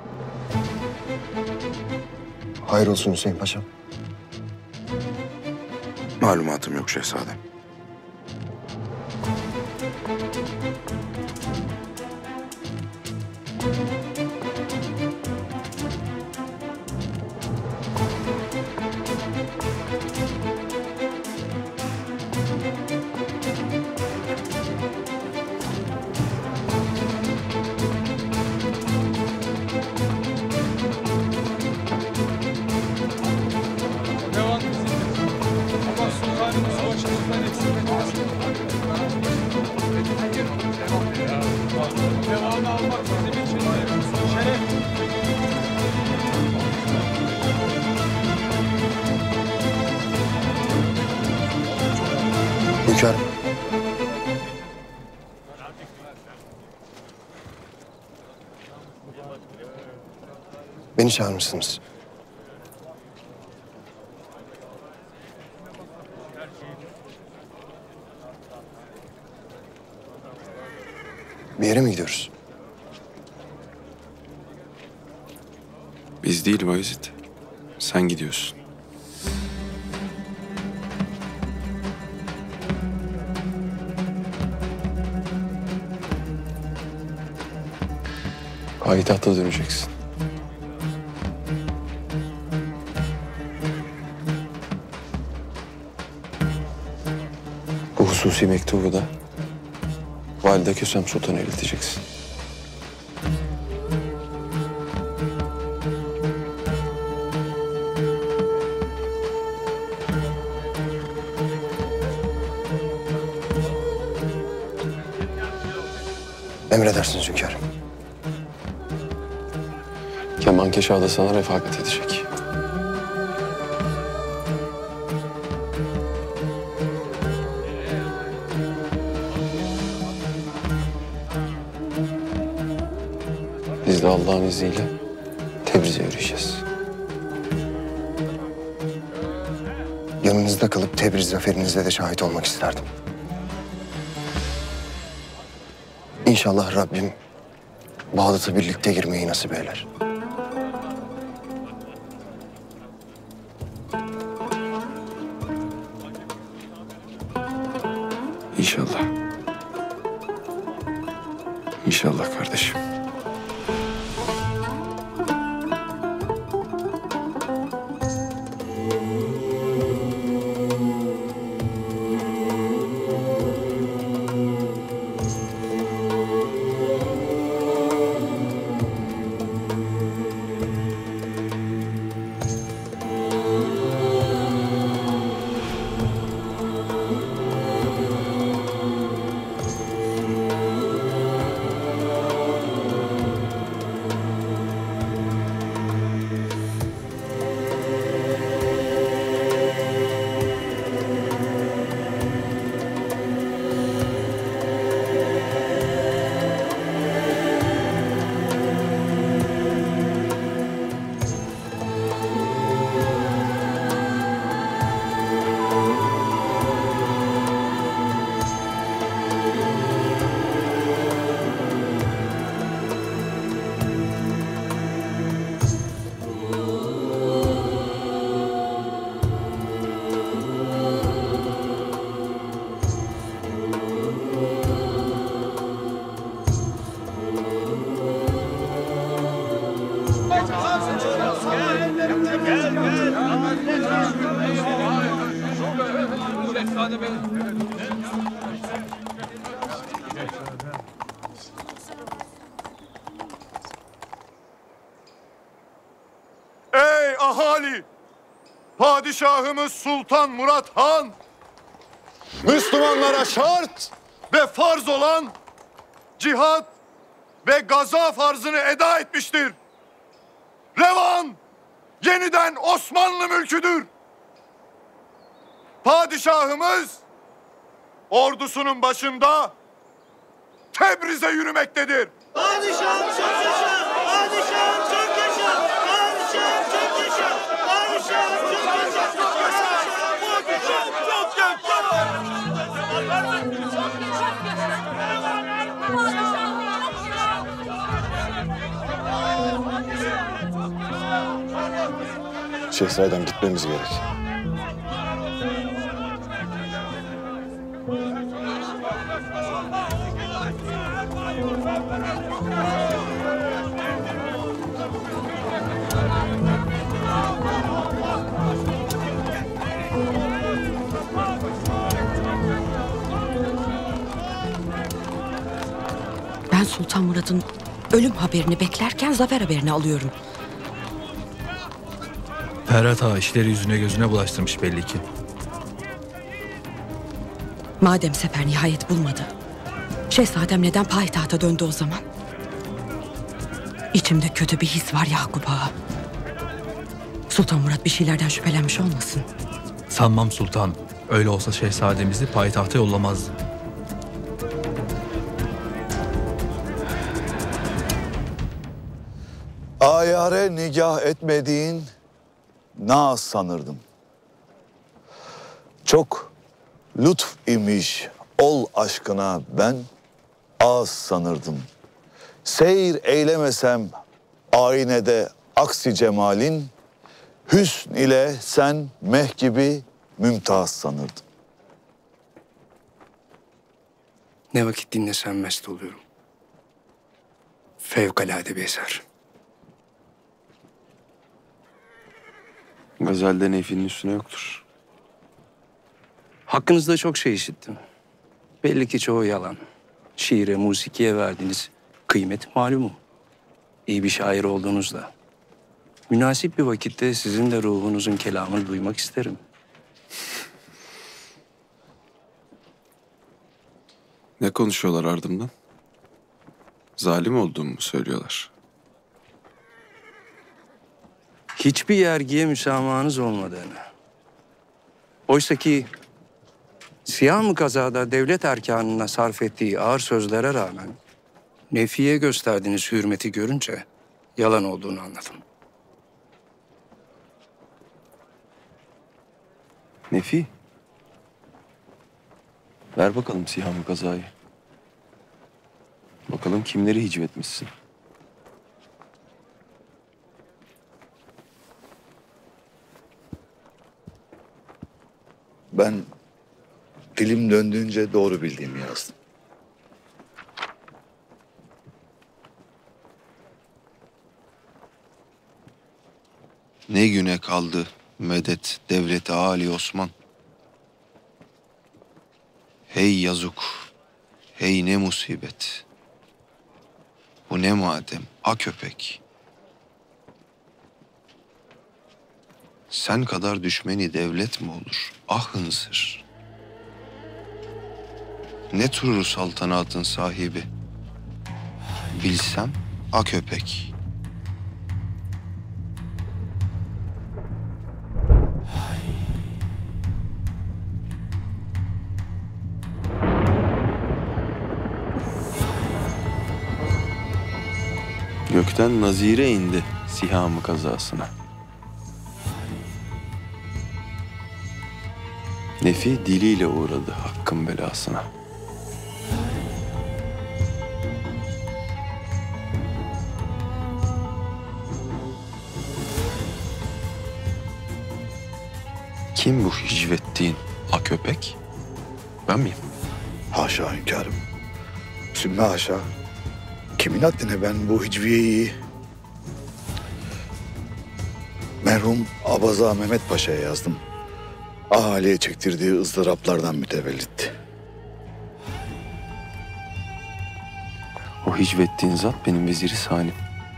Hayrolsun Hüseyin Paşam. Malumatım yok şehzadem. Hünkârım. Beni çağırmışsınız. Bir yere mi gidiyoruz? Biz değil Bayezid. Sen gidiyorsun. Payitahta döneceksin. Bu hususi mektubu da Valide Kösem Sultan'a ileteceksin. Emredersiniz hünkârım. Kemankeşah da sana refakat edecek. Biz de Allah'ın izniyle Tebriz'e yürüyeceğiz. Yanınızda kalıp Tebriz zaferinize de şahit olmak isterdim. İnşallah Rabbim Bağdat'a birlikte girmeyi nasip eyler. İnşallah. İnşallah kardeşim. Ey ahali! Padişahımız Sultan Murat Han Müslümanlara şart ve farz olan cihat ve gaza farzını eda etmiştir. Revan yeniden Osmanlı mülküdür. Padişahımız ordusunun başında Tebriz'e yürümektedir. Padişahım çok yaşa! Padişahım çok yaşa! Padişahım çok yaşa! Padişahım çok yaşa! Padişahım çok Şehzadem gitmemiz gerek. Ben Sultan Murat'ın ölüm haberini beklerken zafer haberini alıyorum. Ferhat Ağa işleri yüzüne gözüne bulaştırmış belli ki. Madem sefer nihayet bulmadı, şehzadem neden payitahta döndü o zaman? İçimde kötü bir his var Yakup Ağa. Sultan Murat bir şeylerden şüphelenmiş olmasın? Sanmam sultan. Öyle olsa şehzademizi payitahta yollamazdı. Ayare nigah etmediğin naz sanırdım. Çok lütf imiş ol aşkına ben az sanırdım. Seyir eylemesem aynede aksi cemalin, hüsn ile sen meh gibi mümtaz sanırdım. Ne vakit dinlesem mest oluyorum. Fevkalade bir eser. Gazelde Nefi'nin üstüne yoktur. Hakkınızda çok şey işittim. Belli ki çoğu yalan. Şiire, musikiye verdiğiniz kıymet malumum. İyi bir şair olduğunuzda. Münasip bir vakitte sizin de ruhunuzun kelamını duymak isterim. Ne konuşuyorlar ardımdan? Zalim olduğumu mu söylüyorlar? Hiçbir yergiye müsamahınız olmadığını. Oysa ki Siyah-ı Kazada devlet erkanına sarf ettiği ağır sözlere rağmen Nefi'ye gösterdiğiniz hürmeti görünce yalan olduğunu anladım. Nefi. Ver bakalım Siyah-ı Kaza'yı. Bakalım kimleri hicvetmişsin. Ben dilim döndüğünce doğru bildiğimi yazdım. Ne güne kaldı medet devleti Ali Osman. Hey yazık, hey ne musibet. Bu ne madem a köpek. Sen kadar düşmeni devlet mi olur ah hınzır. Ne türlü saltanatın sahibi. Bilsem a köpek. Gökten nazire indi Siham kazasına. Nefi diliyle uğradı hakkın belasına. Kim bu hicvettiğin a köpek? Ben miyim? Haşa hünkârım. Sümme haşa. Kimin haddine ben bu hicviyeyi merhum Abaza Mehmet Paşa'ya yazdım. ahaliye çektirdiği ızdıraplardan mütevellitti. O hicvettiğin zat benim veziri Sani.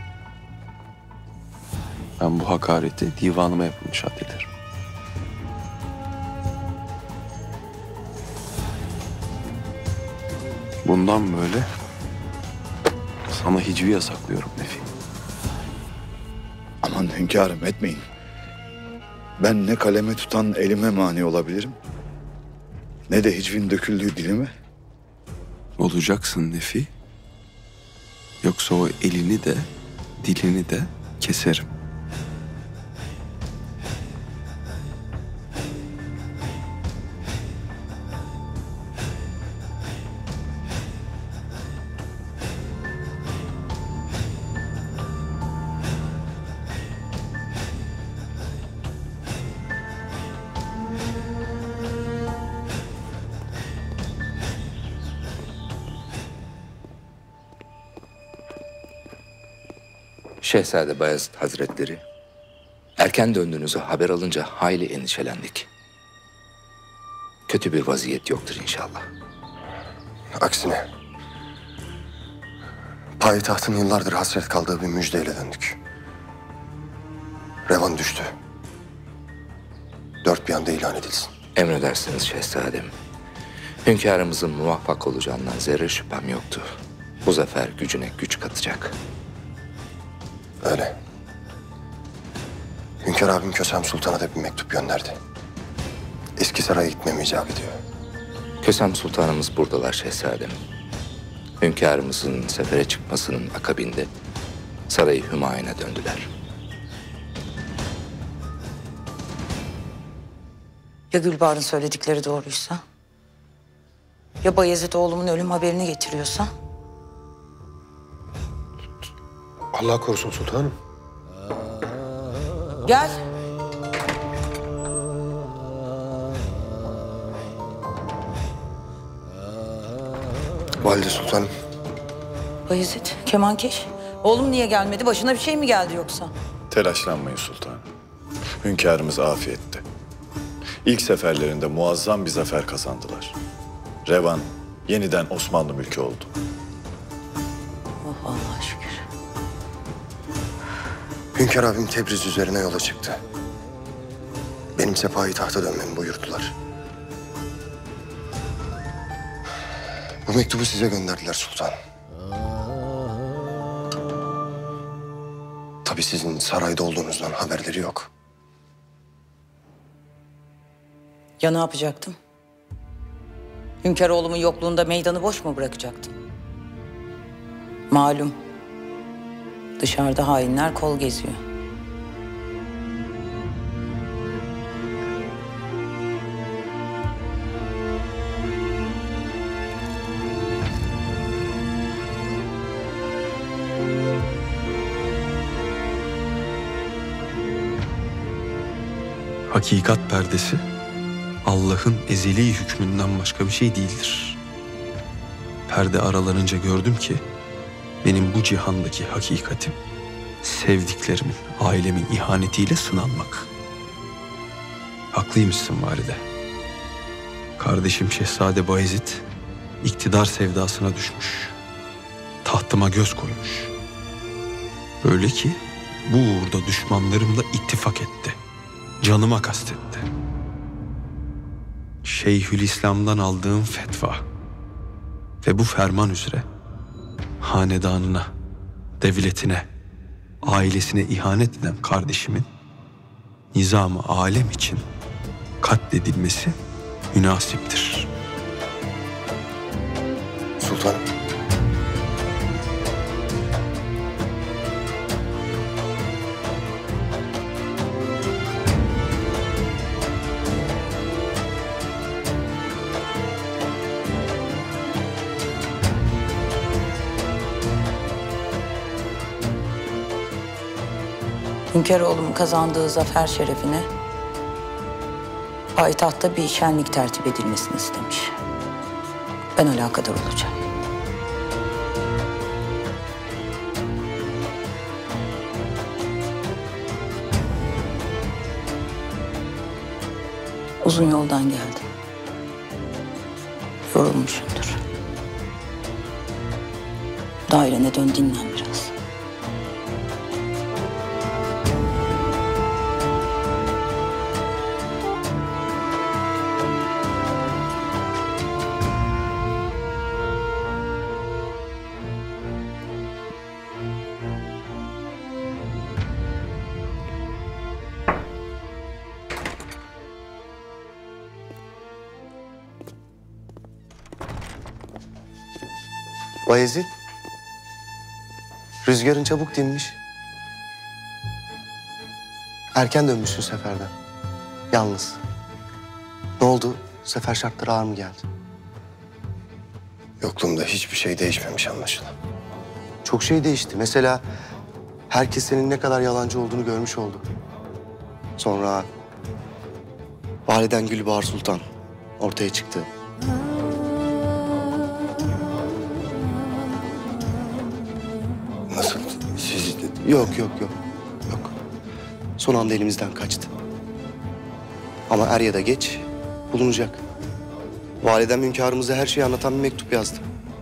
Ben bu hakareti divanıma yapılmış addederim. Bundan böyle sana hicvi yasaklıyorum Nefi. Aman hünkârım etmeyin. Ben ne kaleme tutan elime mani olabilirim, ne de hicvin döküldüğü dilime. Olacaksın Nefi. Yoksa o elini de dilini de keserim. Şehzade Bayezid Hazretleri, erken döndüğünüzü haber alınca hayli endişelendik. Kötü bir vaziyet yoktur inşallah. Aksine payitahtın yıllardır hasret kaldığı bir müjdeyle döndük. Revan düştü. Dört bir anda ilan edilsin. Emredersiniz şehzadem. Hünkârımızın muvaffak olacağından zerre şüphem yoktu. Bu zafer gücüne güç katacak. Öyle. Hünkâr abim Kösem Sultan'a da bir mektup gönderdi. Eski saraya gitmem icap ediyor. Kösem Sultanımız buradalar şehzadem. Hünkârımızın sefere çıkmasının akabinde sarayı Hümayun'a döndüler. Ya Gülbahar'ın söyledikleri doğruysa? Ya Bayezid oğlumun ölüm haberini getiriyorsa? Allah korusun sultanım. Gel. Valide Sultanım. Bayezid, kemankeş. Oğlum niye gelmedi? Başına bir şey mi geldi yoksa? Telaşlanmayın sultanım. Hünkârımız afiyette. İlk seferlerinde muazzam bir zafer kazandılar. Revan yeniden Osmanlı mülkü oldu. Oh Allah'a şükür. Hünkâr abim Tebriz üzerine yola çıktı. Benimse payitahta dönmemi buyurdular. Bu mektubu size gönderdiler sultanım. Tabii sizin sarayda olduğunuzdan haberleri yok. Ya ne yapacaktım? Hünkâr oğlumun yokluğunda meydanı boş mu bırakacaktım? Malum. Dışarıda hainler kol geziyor. Hakikat perdesi Allah'ın ezeli hükmünden başka bir şey değildir. Perde aralanınca gördüm ki benim bu cihandaki hakikatim sevdiklerimin, ailemin ihanetiyle sınanmak. Haklıymışsın valide. Kardeşim Şehzade Bayezid iktidar sevdasına düşmüş. Tahtıma göz koymuş. Öyle ki bu uğurda düşmanlarımla ittifak etti. Canıma kastetti. Şeyhülislam'dan aldığım fetva ve bu ferman üzere hanedanına, devletine, ailesine ihanet eden kardeşimin nizam-ı alem için katledilmesi münasiptir. Sultanım. Hünkâr oğlumun kazandığı zafer şerefine payitahtta bir şenlik tertip edilmesini istemiş. Ben alakadar olacağım. Uzun yoldan geldin. Yorulmuşsundur. Dairene dön, dinlen biraz. Bayezid, rüzgarın çabuk dinmiş. Erken dönmüşsün seferden. Yalnız. Ne oldu? Sefer şartları ağır mı geldi? Yokluğumda hiçbir şey değişmemiş anlaşılan. Çok şey değişti. Mesela herkes senin ne kadar yalancı olduğunu görmüş oldu. Sonra validen Gülbahar Sultan ortaya çıktı. Nasıl? Siz... Yok. Son anda elimizden kaçtı. Ama er ya da geç bulunacak. Validem hünkârımıza her şeyi anlatan bir mektup yazdı.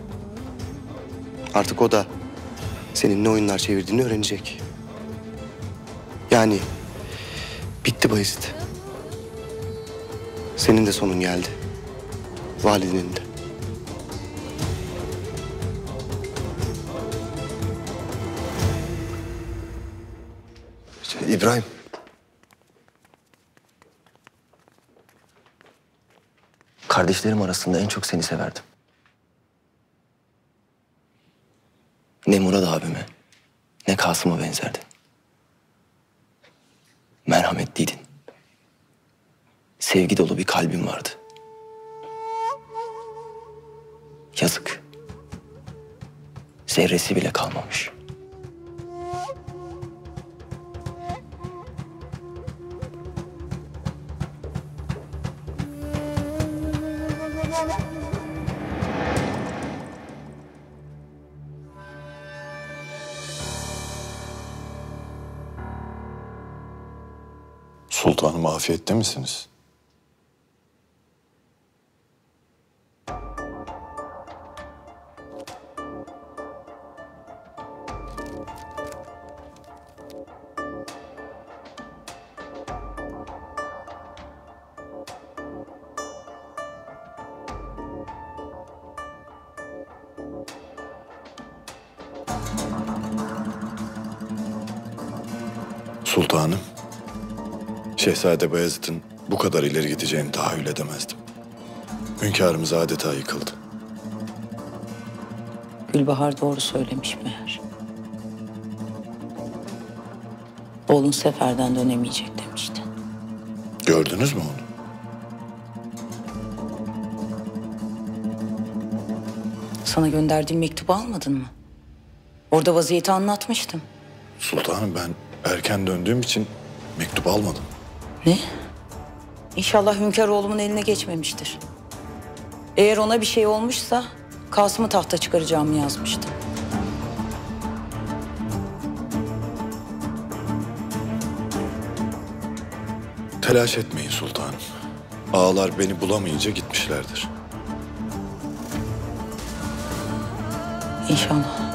Artık o da senin ne oyunlar çevirdiğini öğrenecek. Yani bitti Bayezid. Senin de sonun geldi. Validenin de. İbrahim. Kardeşlerim arasında en çok seni severdim. Ne Murat abime, ne Kasım'a benzerdin. Merhametliydin. Sevgi dolu bir kalbin vardı. Yazık. Zerresi bile kalmamış. Sultanım afiyette misiniz? Sultanım, Şehzade Bayezid'in bu kadar ileri gideceğini tahayyül edemezdim. Hünkârımız adeta yıkıldı. Gülbahar doğru söylemiş meğer. Oğlun seferden dönemeyecek demişti. Gördünüz mü onu? Sana gönderdiğim mektubu almadın mı? Orada vaziyeti anlatmıştım. Sultanım, ben erken döndüğüm için mektup almadım. Ne? İnşallah hünkâr oğlumun eline geçmemiştir. Eğer ona bir şey olmuşsa Kasım'ı tahta çıkaracağımı yazmıştı. Telaş etmeyin sultanım. Ağalar beni bulamayınca gitmişlerdir. İnşallah.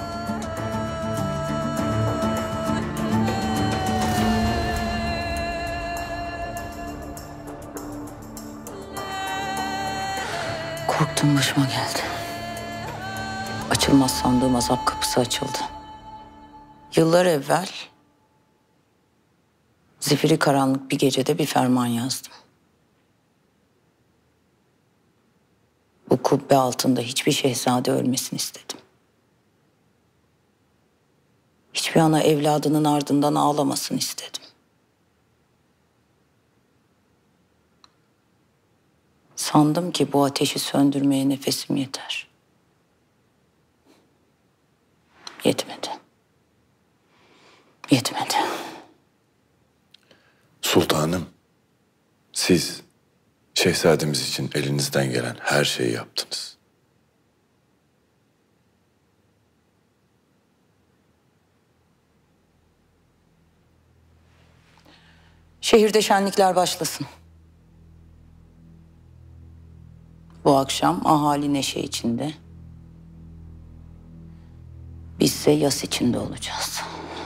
Korktuğum başıma geldi. Açılmaz sandığım azap kapısı açıldı. Yıllar evvel zifiri karanlık bir gecede bir ferman yazdım. Bu kubbe altında hiçbir şehzade ölmesin istedim. Hiçbir ana evladının ardından ağlamasın istedim. Sandım ki bu ateşi söndürmeye nefesim yeter. Yetmedi. Yetmedi. Sultanım, siz şehzademiz için elinizden gelen her şeyi yaptınız. Şehirde şenlikler başlasın. Bu akşam ahali neşe içinde. Bizse yas içinde olacağız.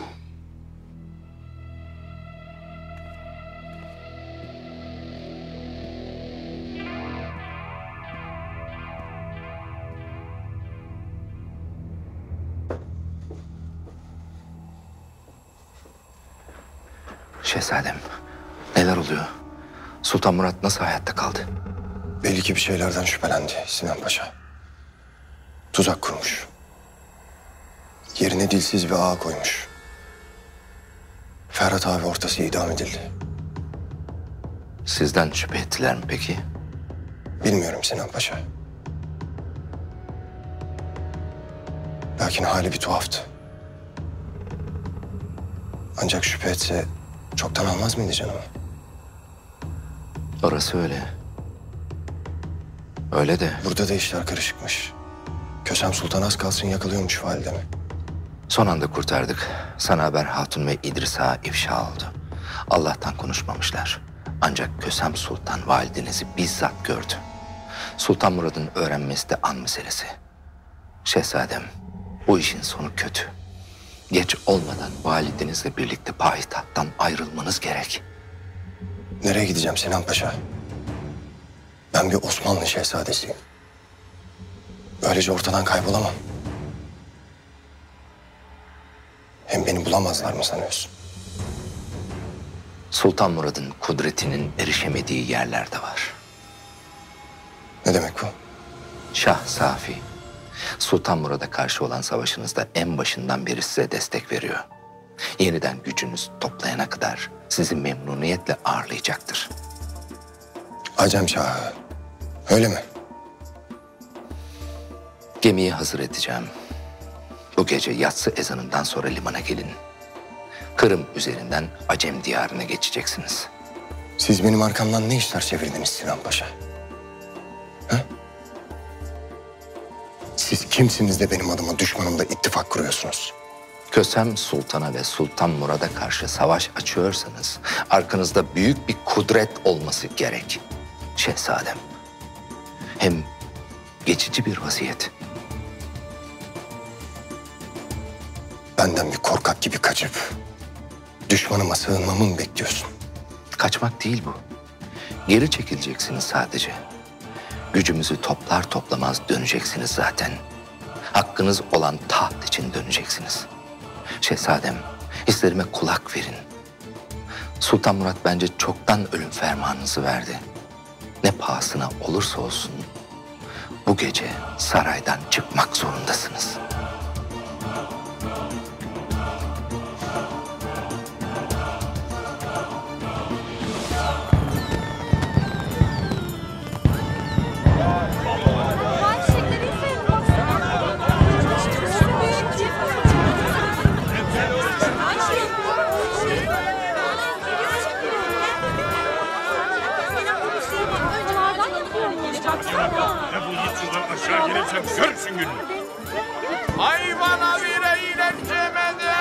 Şehzadem, neler oluyor? Sultan Murat nasıl hayatta kaldı? Belli ki bir şeylerden şüphelendi Sinan Paşa. Tuzak kurmuş. Yerine dilsiz bir ağa koymuş. Ferhat abi ortası idam edildi. Sizden şüphe ettiler mi peki? Bilmiyorum Sinan Paşa. Lakin hali bir tuhaftı. Ancak şüphe etse çoktan almaz mıydı canımı? Orası öyle. Öyle de. Burada da işler karışıkmış. Kösem Sultan az kalsın yakalıyormuş validemi. Son anda kurtardık. Sanaber Hatun ve İdris Ağa ifşa oldu. Allah'tan konuşmamışlar. Ancak Kösem Sultan validenizi bizzat gördü. Sultan Murad'ın öğrenmesi de an meselesi. Şehzadem, bu işin sonu kötü. Geç olmadan validenizle birlikte payitahttan ayrılmanız gerek. Nereye gideceğim Sinan Paşa? Ben bir Osmanlı şehzadesiyim. Böylece ortadan kaybolamam. Hem beni bulamazlar mı sanıyorsun? Sultan Murad'ın kudretinin erişemediği yerler de var. Ne demek bu? Şah Safi, Sultan Murad'a karşı olan savaşınızda en başından beri size destek veriyor. Yeniden gücünüz toplayana kadar sizi memnuniyetle ağırlayacaktır. Acem Şahı, öyle mi? Gemiyi hazır edeceğim. Bu gece yatsı ezanından sonra limana gelin. Kırım üzerinden Acem diyarına geçeceksiniz. Siz benim arkamdan ne işler çevirdiniz Sinan Paşa? Ha? Siz kimsiniz de benim adıma düşmanımla ittifak kuruyorsunuz? Kösem Sultan'a ve Sultan Murad'a karşı savaş açıyorsanız arkanızda büyük bir kudret olması gerek. Şehzadem. Hem geçici bir vaziyet. Benden bir korkak gibi kaçıp düşmanıma sığınmamı mı bekliyorsun? Kaçmak değil bu. Geri çekileceksiniz sadece. Gücümüzü toplar toplamaz döneceksiniz zaten. Hakkınız olan taht için döneceksiniz. Şehzadem, hislerime kulak verin. Sultan Murat bence çoktan ölüm fermanınızı verdi. Ne pahasına olursa olsun bu gece saraydan çıkmak zorundasınız. Aşağı gelirsen görürsün gününü. Hayvana bir eğlencemede.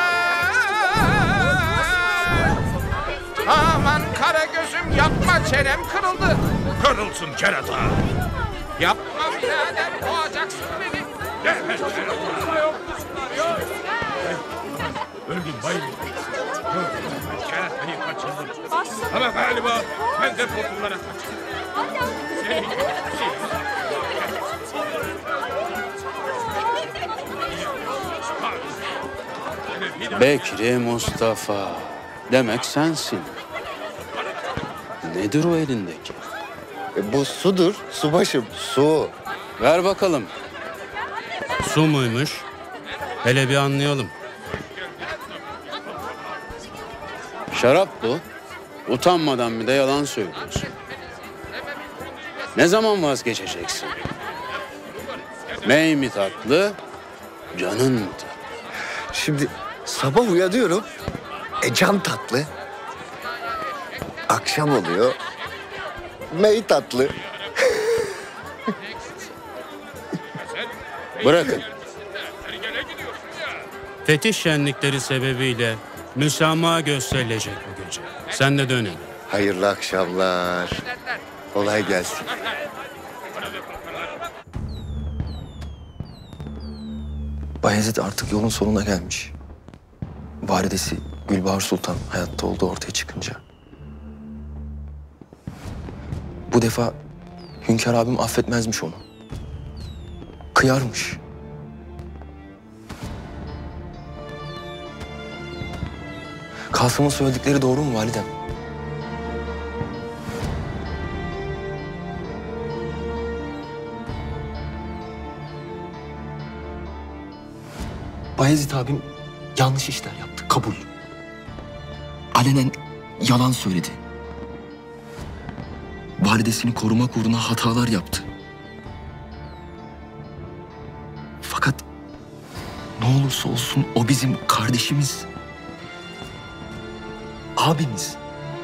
Aman kara gözüm yapma, çenem kırıldı. Kırılsın kerata. Yapma birader, boğacaksın beni. Gelme kerata. Öldüm bayıldım. Keratayı kaçırdım. Ama galiba ben de kurtullara kaçırdım. Bekri Mustafa. Demek sensin. Nedir o elindeki? Bu sudur, subaşım, su. Ver bakalım. Su muymuş? Hele bir anlayalım. Şarap bu. Utanmadan bir de yalan söylüyorsun. Ne zaman vazgeçeceksin? Mey mi tatlı, canın mı tatlı? Şimdi sabah uyanıyorum. Can tatlı. Akşam oluyor. Mey tatlı. Bırakın. Fetih şenlikleri sebebiyle müsamaha gösterilecek bu gece. Sen de dönün. Hayırlı akşamlar. Kolay gelsin. Bayezid artık yolun sonuna gelmiş. Validesi Gülbahar Sultan hayatta olduğu ortaya çıkınca. Bu defa Hünkâr abim affetmezmiş onu. Kıyarmış. Kasım'ın söyledikleri doğru mu validem? Bayezid abim yanlış işler yaptı, kabul. Alenen yalan söyledi. Validesini korumak uğruna hatalar yaptı. Fakat ne olursa olsun o bizim kardeşimiz. Abimiz.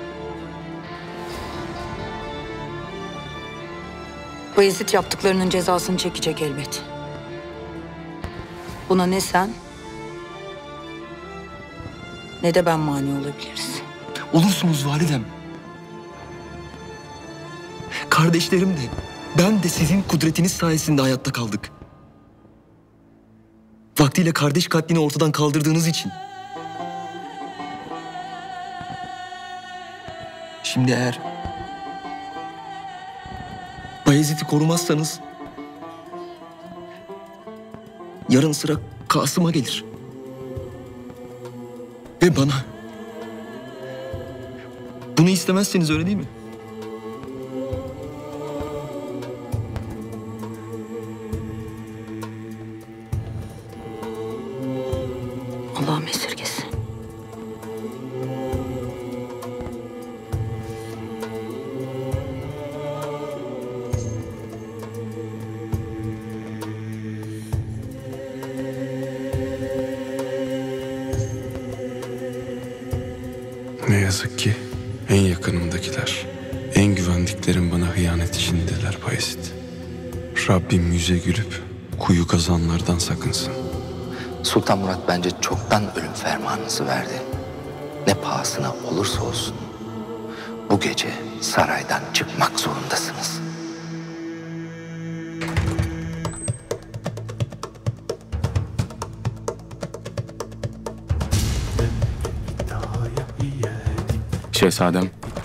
Bayezid yaptıklarının cezasını çekecek elbet. Buna ne sen ne de ben mani olabiliriz. Olursunuz validem. Kardeşlerim de, ben de sizin kudretiniz sayesinde hayatta kaldık. Vaktiyle kardeş katlini ortadan kaldırdığınız için. Şimdi eğer Bayezid'i korumazsanız yarın sıra Kasım'a gelir. Ve bana. Bunu istemezseniz öyle değil mi? Allah'ım esirgesin. Ne yazık ki en yakınımdakiler, en güvendiklerim bana hıyanet içindeler Bayezid. Rabbim yüze gülüp kuyu kazanlardan sakınsın. Sultan Murat bence çoktan ölüm fermanınızı verdi. Ne pahasına olursa olsun bu gece saraydan çıkmak zorundasınız. Şehzadem.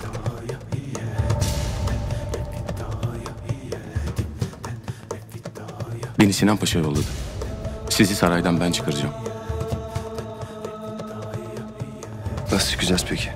Beni Sinan Paşa yolladı. Sizi saraydan ben çıkaracağım. Nasıl çıkacağız peki?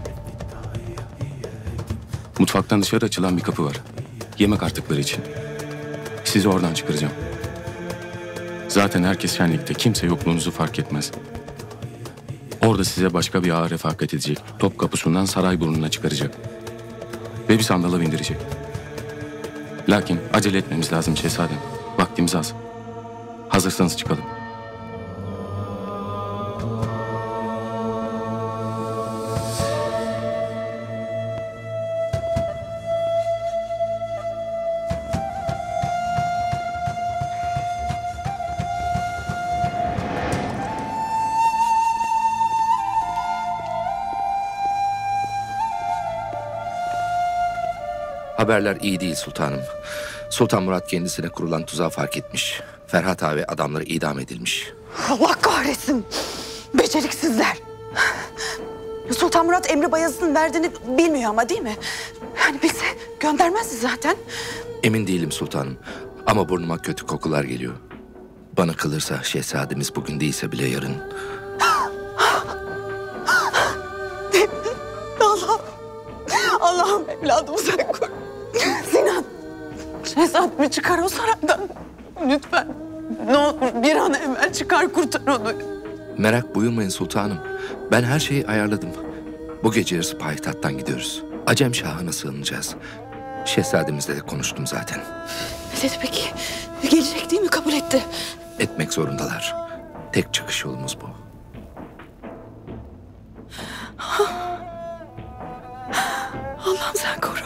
Mutfaktan dışarı açılan bir kapı var. Yemek artıkları için. Sizi oradan çıkaracağım. Zaten herkes şenlikte. Kimse yokluğunuzu fark etmez. Orada size başka bir ağa refakat edecek. Topkapısı'ndan Sarayburnu'na çıkaracak. Ve bir sandala bindirecek. Lakin acele etmemiz lazım şehzadem. Vaktimiz az. Hazırsanız çıkalım. Haberler iyi değil sultanım. Sultan Murat kendisine kurulan tuzağı fark etmiş. Ferhat Ağa ve adamları idam edilmiş. Allah kahretsin. Beceriksizler. Sultan Murat emri Bayezid'in verdiğini bilmiyor ama değil mi? Yani bilse göndermezdi zaten. Emin değilim sultanım. Ama burnuma kötü kokular geliyor. Bana kalırsa şehzademiz bugün değilse bile yarın. Allah'ım. Allah'ım evladımı sen koru. Sinan. Şehzademi çıkar o saraydan. Lütfen. Ne olur bir an evvel çıkar kurtar onu. Merak buyurmayın sultanım. Ben her şeyi ayarladım. Bu gece yarısı payitahttan gidiyoruz. Acem Şahı'na sığınacağız. Şehzademizle de konuştum zaten. Ne dedi peki? Gelecek değil mi? Kabul etti. Etmek zorundalar. Tek çıkış yolumuz bu. Allah'ım sen koru.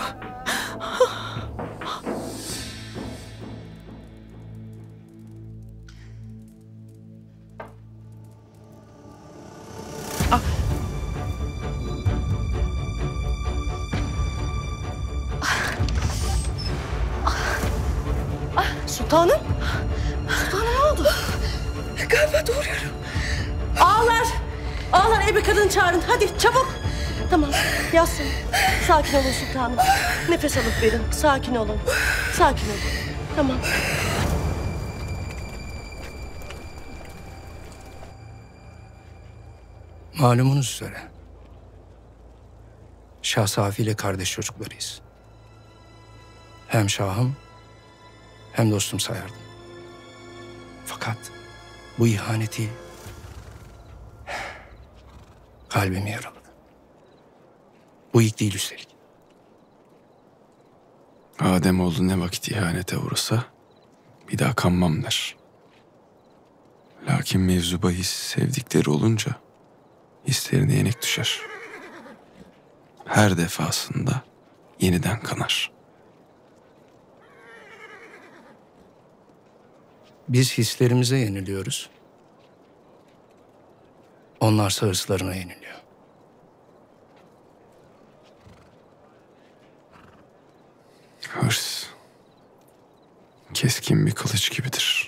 Sultanım. Sultanım ne oldu? Galiba doğuruyorum. Ağlar. Ağlar, ebe kadın çağırın. Hadi çabuk. Tamam Yasemin. Sakin olun sultanım. Nefes alıp verin. Sakin olun. Sakin olun. Tamam. Malumunuz üzere Şah Safi ile kardeş çocuklarıyız. Hem şahım hem dostum sayardım. Fakat bu ihaneti kalbimi yaraladı. Bu ilk değil üstelik. Ademoğlu ne vakit ihanete uğrasa bir daha kanmam der. Lakin mevzu bahis sevdikleri olunca hislerine yenik düşer. Her defasında yeniden kanar. Biz hislerimize yeniliyoruz. Onlarsa hırslarına yeniliyor. Hırs keskin bir kılıç gibidir.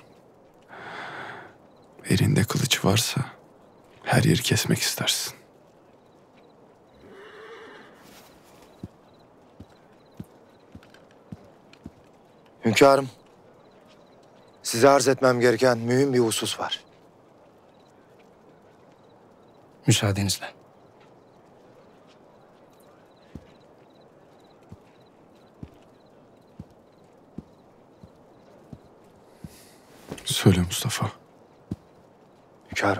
Elinde kılıç varsa her yeri kesmek istersin. Hünkârım, size arz etmem gereken mühim bir husus var. Müsaadenizle. Söyle Mustafa. Hünkârım.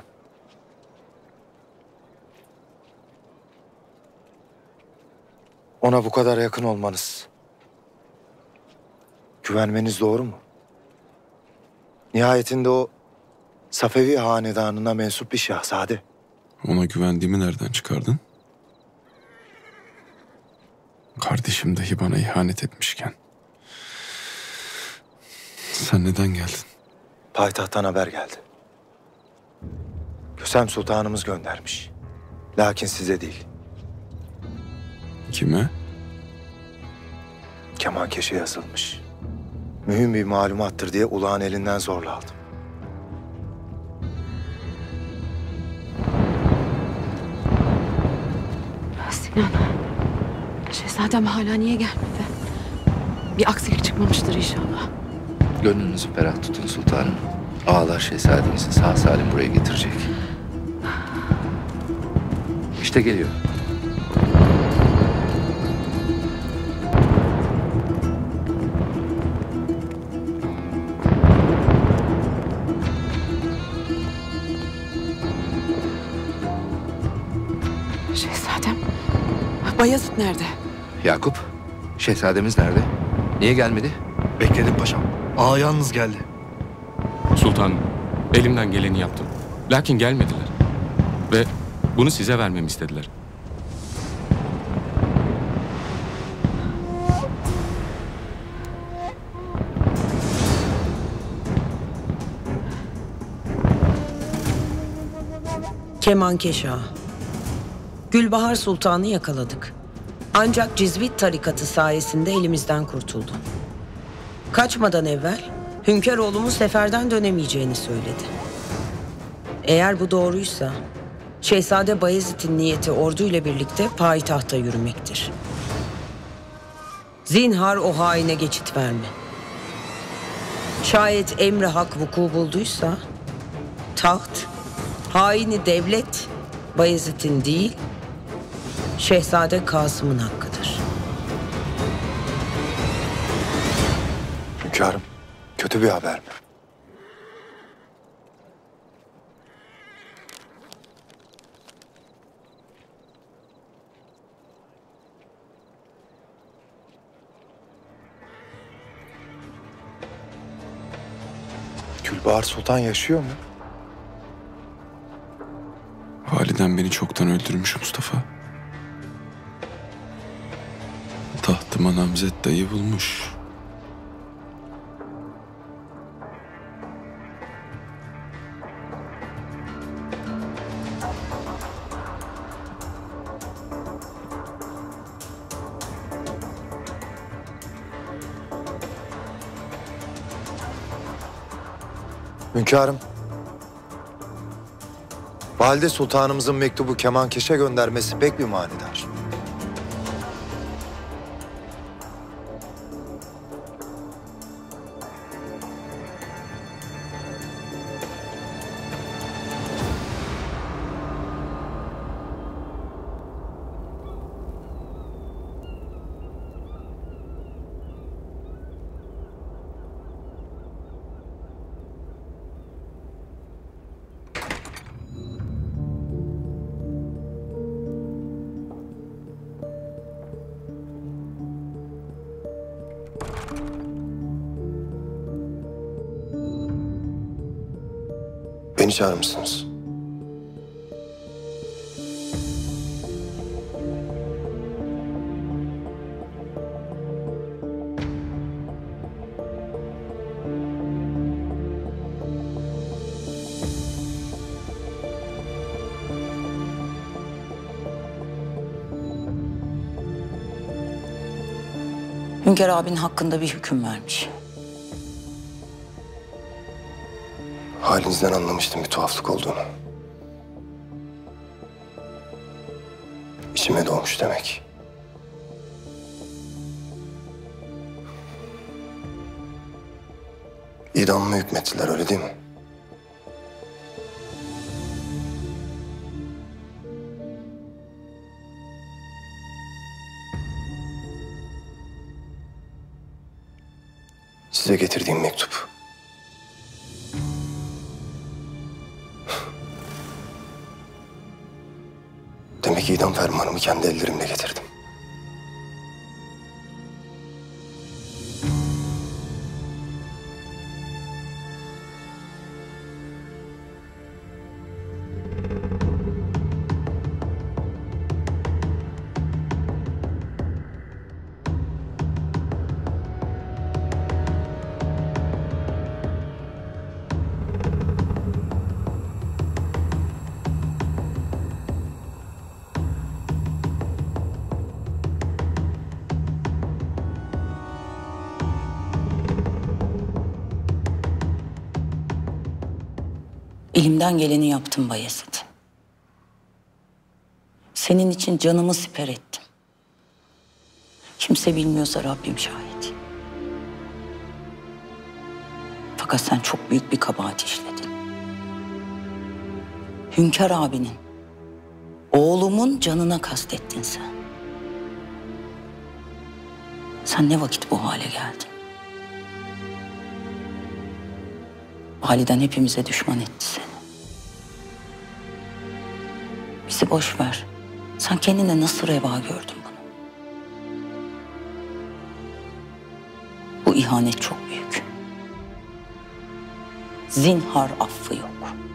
Ona bu kadar yakın olmanız, güvenmeniz doğru mu? Nihayetinde o Safevi hanedanına mensup bir şahzade. Ona güvendiğimi nereden çıkardın? Kardeşim dahi bana ihanet etmişken. Sen neden geldin? Payitahttan haber geldi. Kösem Sultanımız göndermiş. Lakin size değil. Kime? Kemankeşe yazılmış. Mühim bir malumattır diye ulağın elinden zorla aldım. Sinan, şehzadem hala niye gelmedi? Bir aksilik çıkmamıştır inşallah. Gönlünüzü ferah tutun sultanım. Ağalar şehzademizi sağ salim buraya getirecek. İşte geliyor. Şehzadem, Bayezid nerede? Yakup, şehzademiz nerede? Niye gelmedi? Bekledim paşam. Ağa yalnız geldi. Sultanım, elimden geleni yaptım. Lakin gelmediler. Ve bunu size vermemi istediler. Kemankeşe Ağa. Gülbahar Sultan'ı yakaladık. Ancak Cizvit tarikatı sayesinde elimizden kurtuldu. Kaçmadan evvel hünkâroğlumuz seferden dönemeyeceğini söyledi. Eğer bu doğruysa Şehzade Bayezid'in niyeti orduyla birlikte payitahta yürümektir. Zinhar o haine geçit verme. Şayet emri hak vuku bulduysa taht, haini devlet Bayezid'in değil, Şehzade Kasım'ın hakkıdır. Hünkârım, kötü bir haber mi? Gülbahar Sultan yaşıyor mu? Validen beni çoktan öldürmüş Mustafa. Tahtıma namzet dayı bulmuş. Hünkârım, Valide Sultanımızın mektubu kemankeşe göndermesi pek bir manidar. Beni çağırmışsınız. Hünkar abinin hakkında bir hüküm vermiş. Halinizden anlamıştım bir tuhaflık olduğunu. İçime doğmuş demek. İdamıma hükmettiler, öyle değil mi? Size getirdiğim mektup. Demek ki idam fermanımı kendi ellerimle getirdim. Elimden geleni yaptım Bayezid. Senin için canımı siper ettim. Kimse bilmiyorsa Rabbim şahit. Fakat sen çok büyük bir kabahat işledin. Hünkar abinin, oğlumun canına kastettin sen. Sen ne vakit bu hale geldin? Validen hepimize düşman etti seni. Bizi boş ver. Sen kendine nasıl reva gördün bunu? Bu ihanet çok büyük. Zinhar affı yok.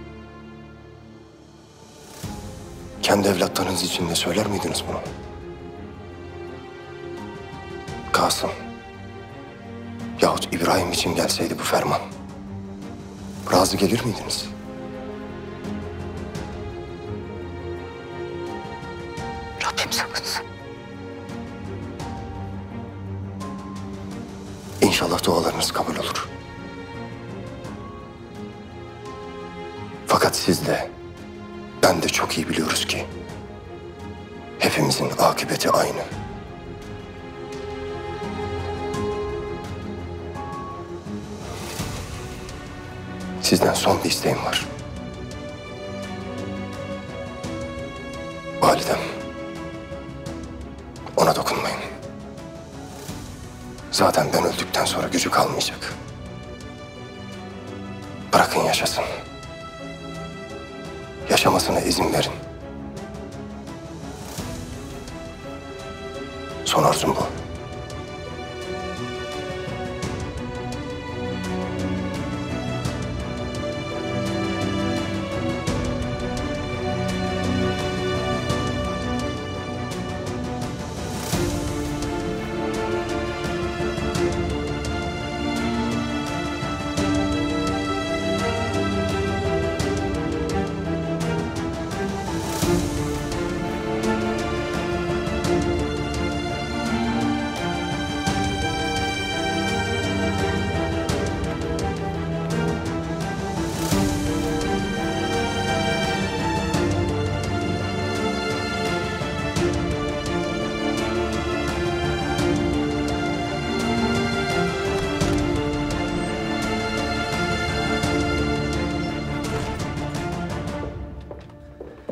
Kendi evlatlarınız için de söyler miydiniz bunu? Kasım yahut İbrahim için gelseydi bu ferman, razı gelir miydiniz? Rabbim sakınsın. İnşallah dualarınız kabul olur. Fakat siz de, ben de çok iyi biliyoruz ki hepimizin akıbeti aynı. Sizden son bir isteğim var. Validem, ona dokunmayın. Zaten ben öldükten sonra gücü kalmayacak. Bırakın yaşasın. Yaşamasına izin verin. Son arzum bu.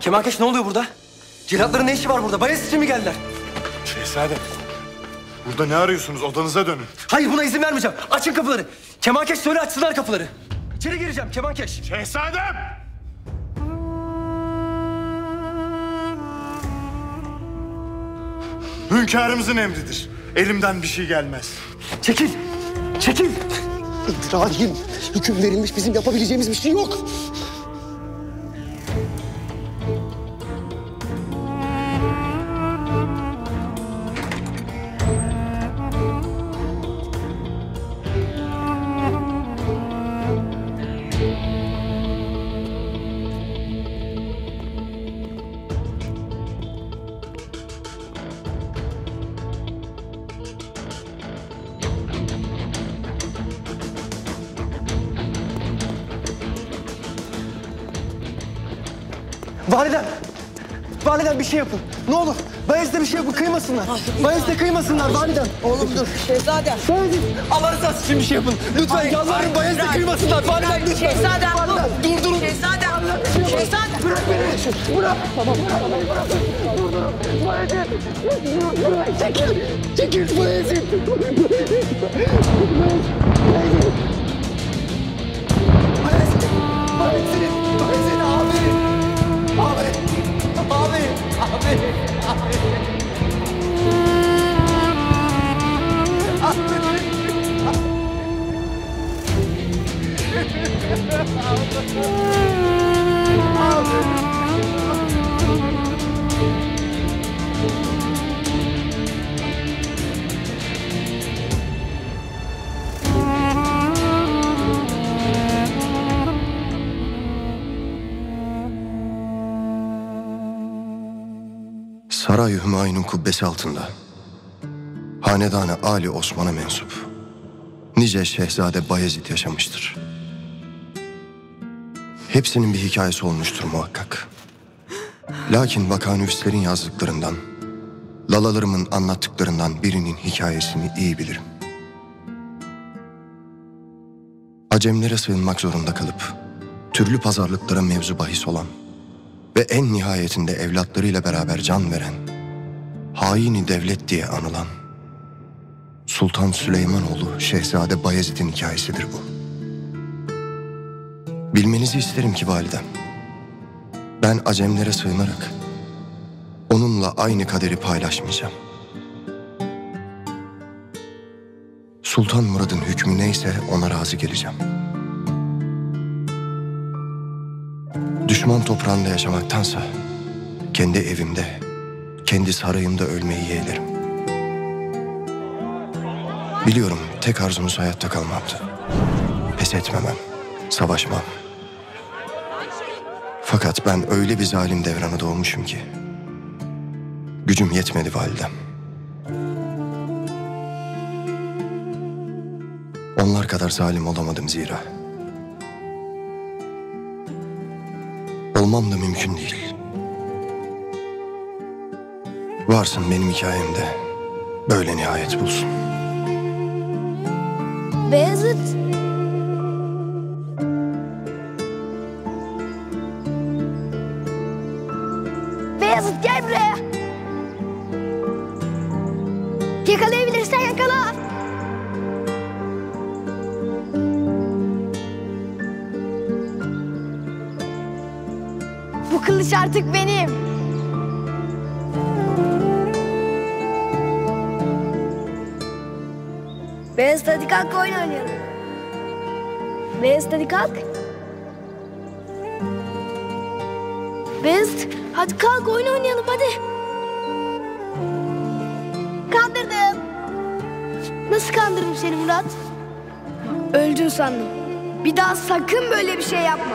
Kemalkeş ne oluyor burada? Cellatların ne işi var burada? Bayezid için mi geldiler? Şehzadem, burada ne arıyorsunuz? Odanıza dönün. Hayır, buna izin vermeyeceğim. Açın kapıları. Kemalkeş söyle açsınlar kapıları. İçeri gireceğim Kemalkeş. Şehzadem! Hünkârımızın emridir. Elimden bir şey gelmez. Çekil! Çekil! İdrariyim. Hüküm verilmiş, bizim yapabileceğimiz bir şey yok. Validem! Validem bir şey yapın. Ne olur. Bayezid'e bir şey yapın. Kıymasınlar. Bayezid'e kıymasınlar validem. Oğlum dur. Şehzadem. Allah rızası için bir şey yapın. Lütfen yalvarırım Bayezid'e kıymasınlar. Validem lütfen. Şehzadem dur. Durdurun. Şehzadem. Şehzadem. Bırak beni. Bırak. Tamam. Durdurun. Bayezid. Çekil. Çekil Bayezid. Bayezid abi. Saray-ı Hümayun'un kubbesi altında hanedanı Ali Osman'a mensup nice Şehzade Bayezid yaşamıştır. Hepsinin bir hikayesi olmuştur muhakkak. Lakin vakanüvislerin yazdıklarından, lalalarımın anlattıklarından birinin hikayesini iyi bilirim. Acemlere sığınmak zorunda kalıp türlü pazarlıklara mevzu bahis olan ve en nihayetinde evlatlarıyla beraber can veren, haini devlet diye anılan Sultan Süleymanoğlu Şehzade Bayezid'in hikayesidir bu. Bilmenizi isterim ki validem, ben Acemlere sığınarak onunla aynı kaderi paylaşmayacağım. Sultan Murad'ın hükmü neyse ona razı geleceğim. Düşman toprağında yaşamaktansa kendi evimde, kendi sarayımda ölmeyi yeğlerim. Biliyorum tek arzunuz hayatta kalmamdı. Pes etmemem, savaşmam. Fakat ben öyle bir zalim devrana doğmuşum ki gücüm yetmedi validem. Onlar kadar zalim olamadım zira. Olmam da mümkün değil. Varsın benim hikayemde böyle nihayet bulsun. Beyazıt. Beyazıt gel buraya. Yakalayabilirsen yakala. Bu kılıç artık benim. Beyazıt hadi kalk oyun oynayalım. Beyazıt hadi kalk. Beyazıt hadi kalk oyun oynayalım hadi. Kandırdım. Nasıl kandırdım seni Murat? Öldün sandım. Bir daha sakın böyle bir şey yapma.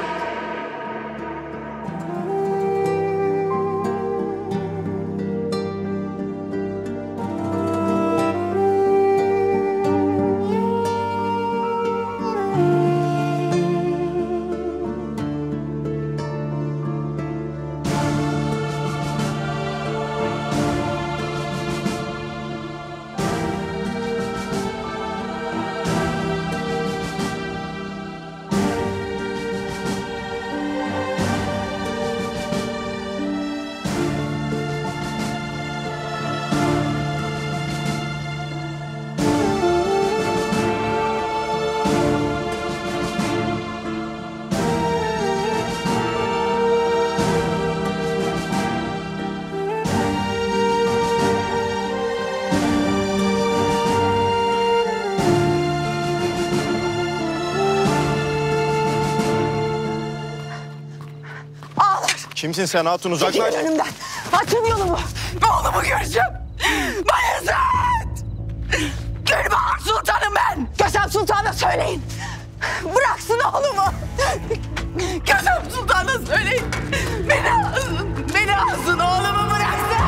Kimsin sen hatun, uzaklaş. Çekilin önümden. Açın yolumu. Oğlumu göreceğim. Bayezid! Gülbahar Sultanım ben. Kösem Sultan'a söyleyin. Bıraksın oğlumu. Kösem Sultan'a söyleyin. Beni alsın, oğlumu bıraksın.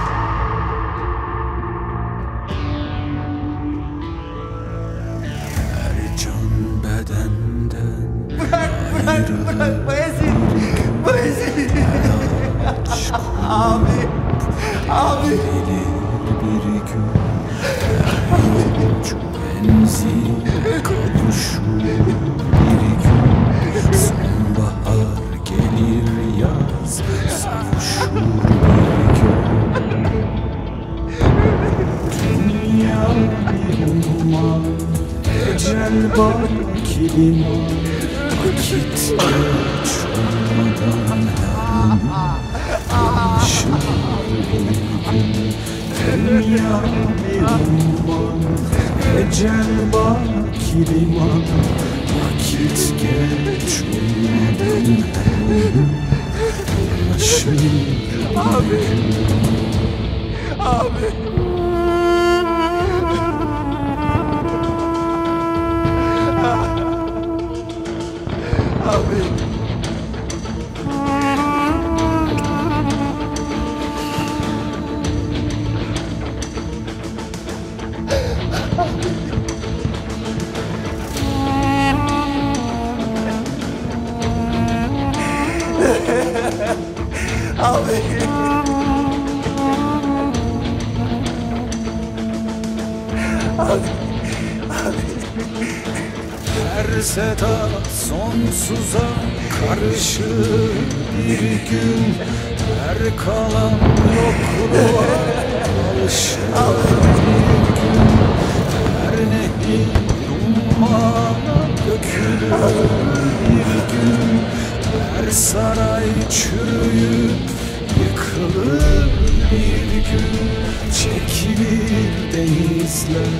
Her can bedenden Bırak Bayezid. Bayezid. Abi. Bir gün her yolcu menzile kavuşur. Bir gün sonbahar gelir, yaz savuşur. Bir gün dünya bir umman, ecel baki liman. Vakit geç olmadan her yanışır bir gün. Dünya bir umman, ecel baki liman. Vakit geç olmadan her yanışır bir gün. Abi. Her seda sonsuza karışır bir gün. Her kalan yokluğa alışır bir gün. Her nehir ummana dökülür bir gün. Her saray çürüyüp yıkılır bir gün. Çekilir denizler,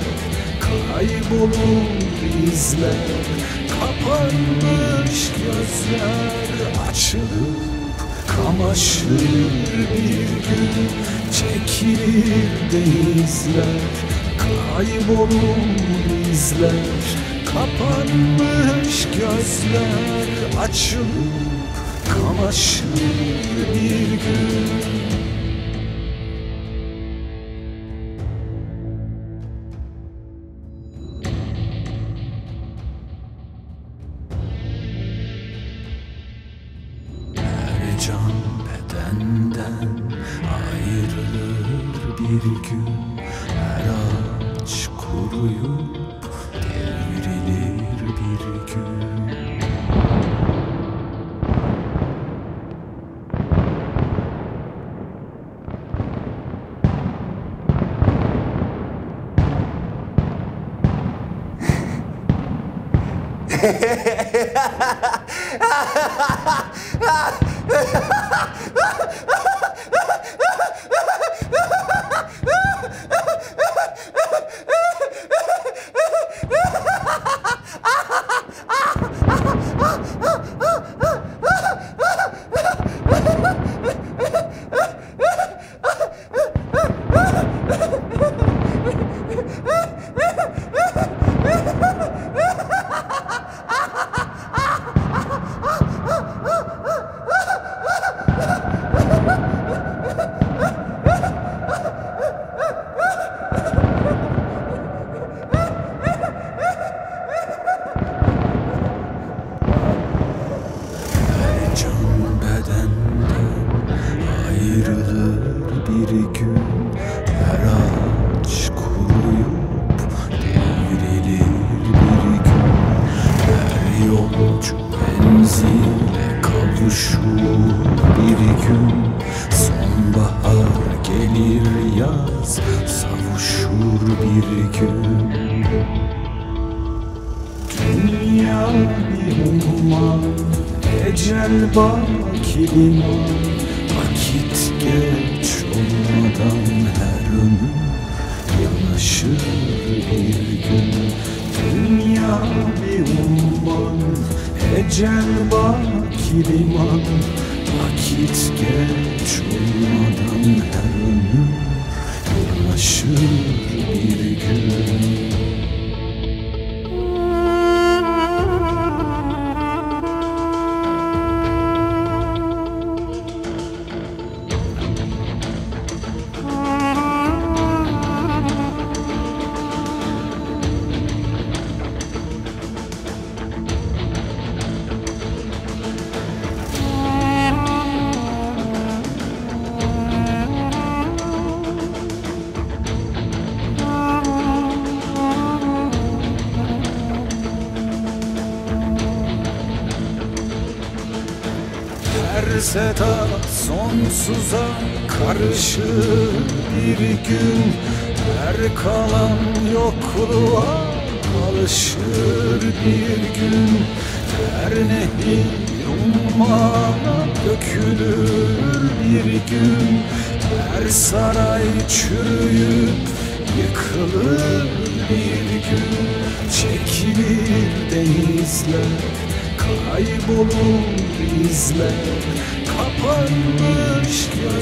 kaybolur izler. Kapanmış gözler açılıp kamaşır bir gün. Çekilir denizler, kaybolur izler. Kapanmış gözler açılıp kamaşır bir gün. Can bedenden ayrılır bir gün. Her ağaç kuruyup devrilir bir gün. Vakit geç olmadan her ömür yanaşır bir gün. Her seda sonsuza karışır bir gün. Her kalan yokluğa alışır bir gün. Her nehir ummana dökülür bir gün. Her saray çürüyüp yıkılır bir gün. Çekilir denizler, kaybolur izler, kapanmış göz.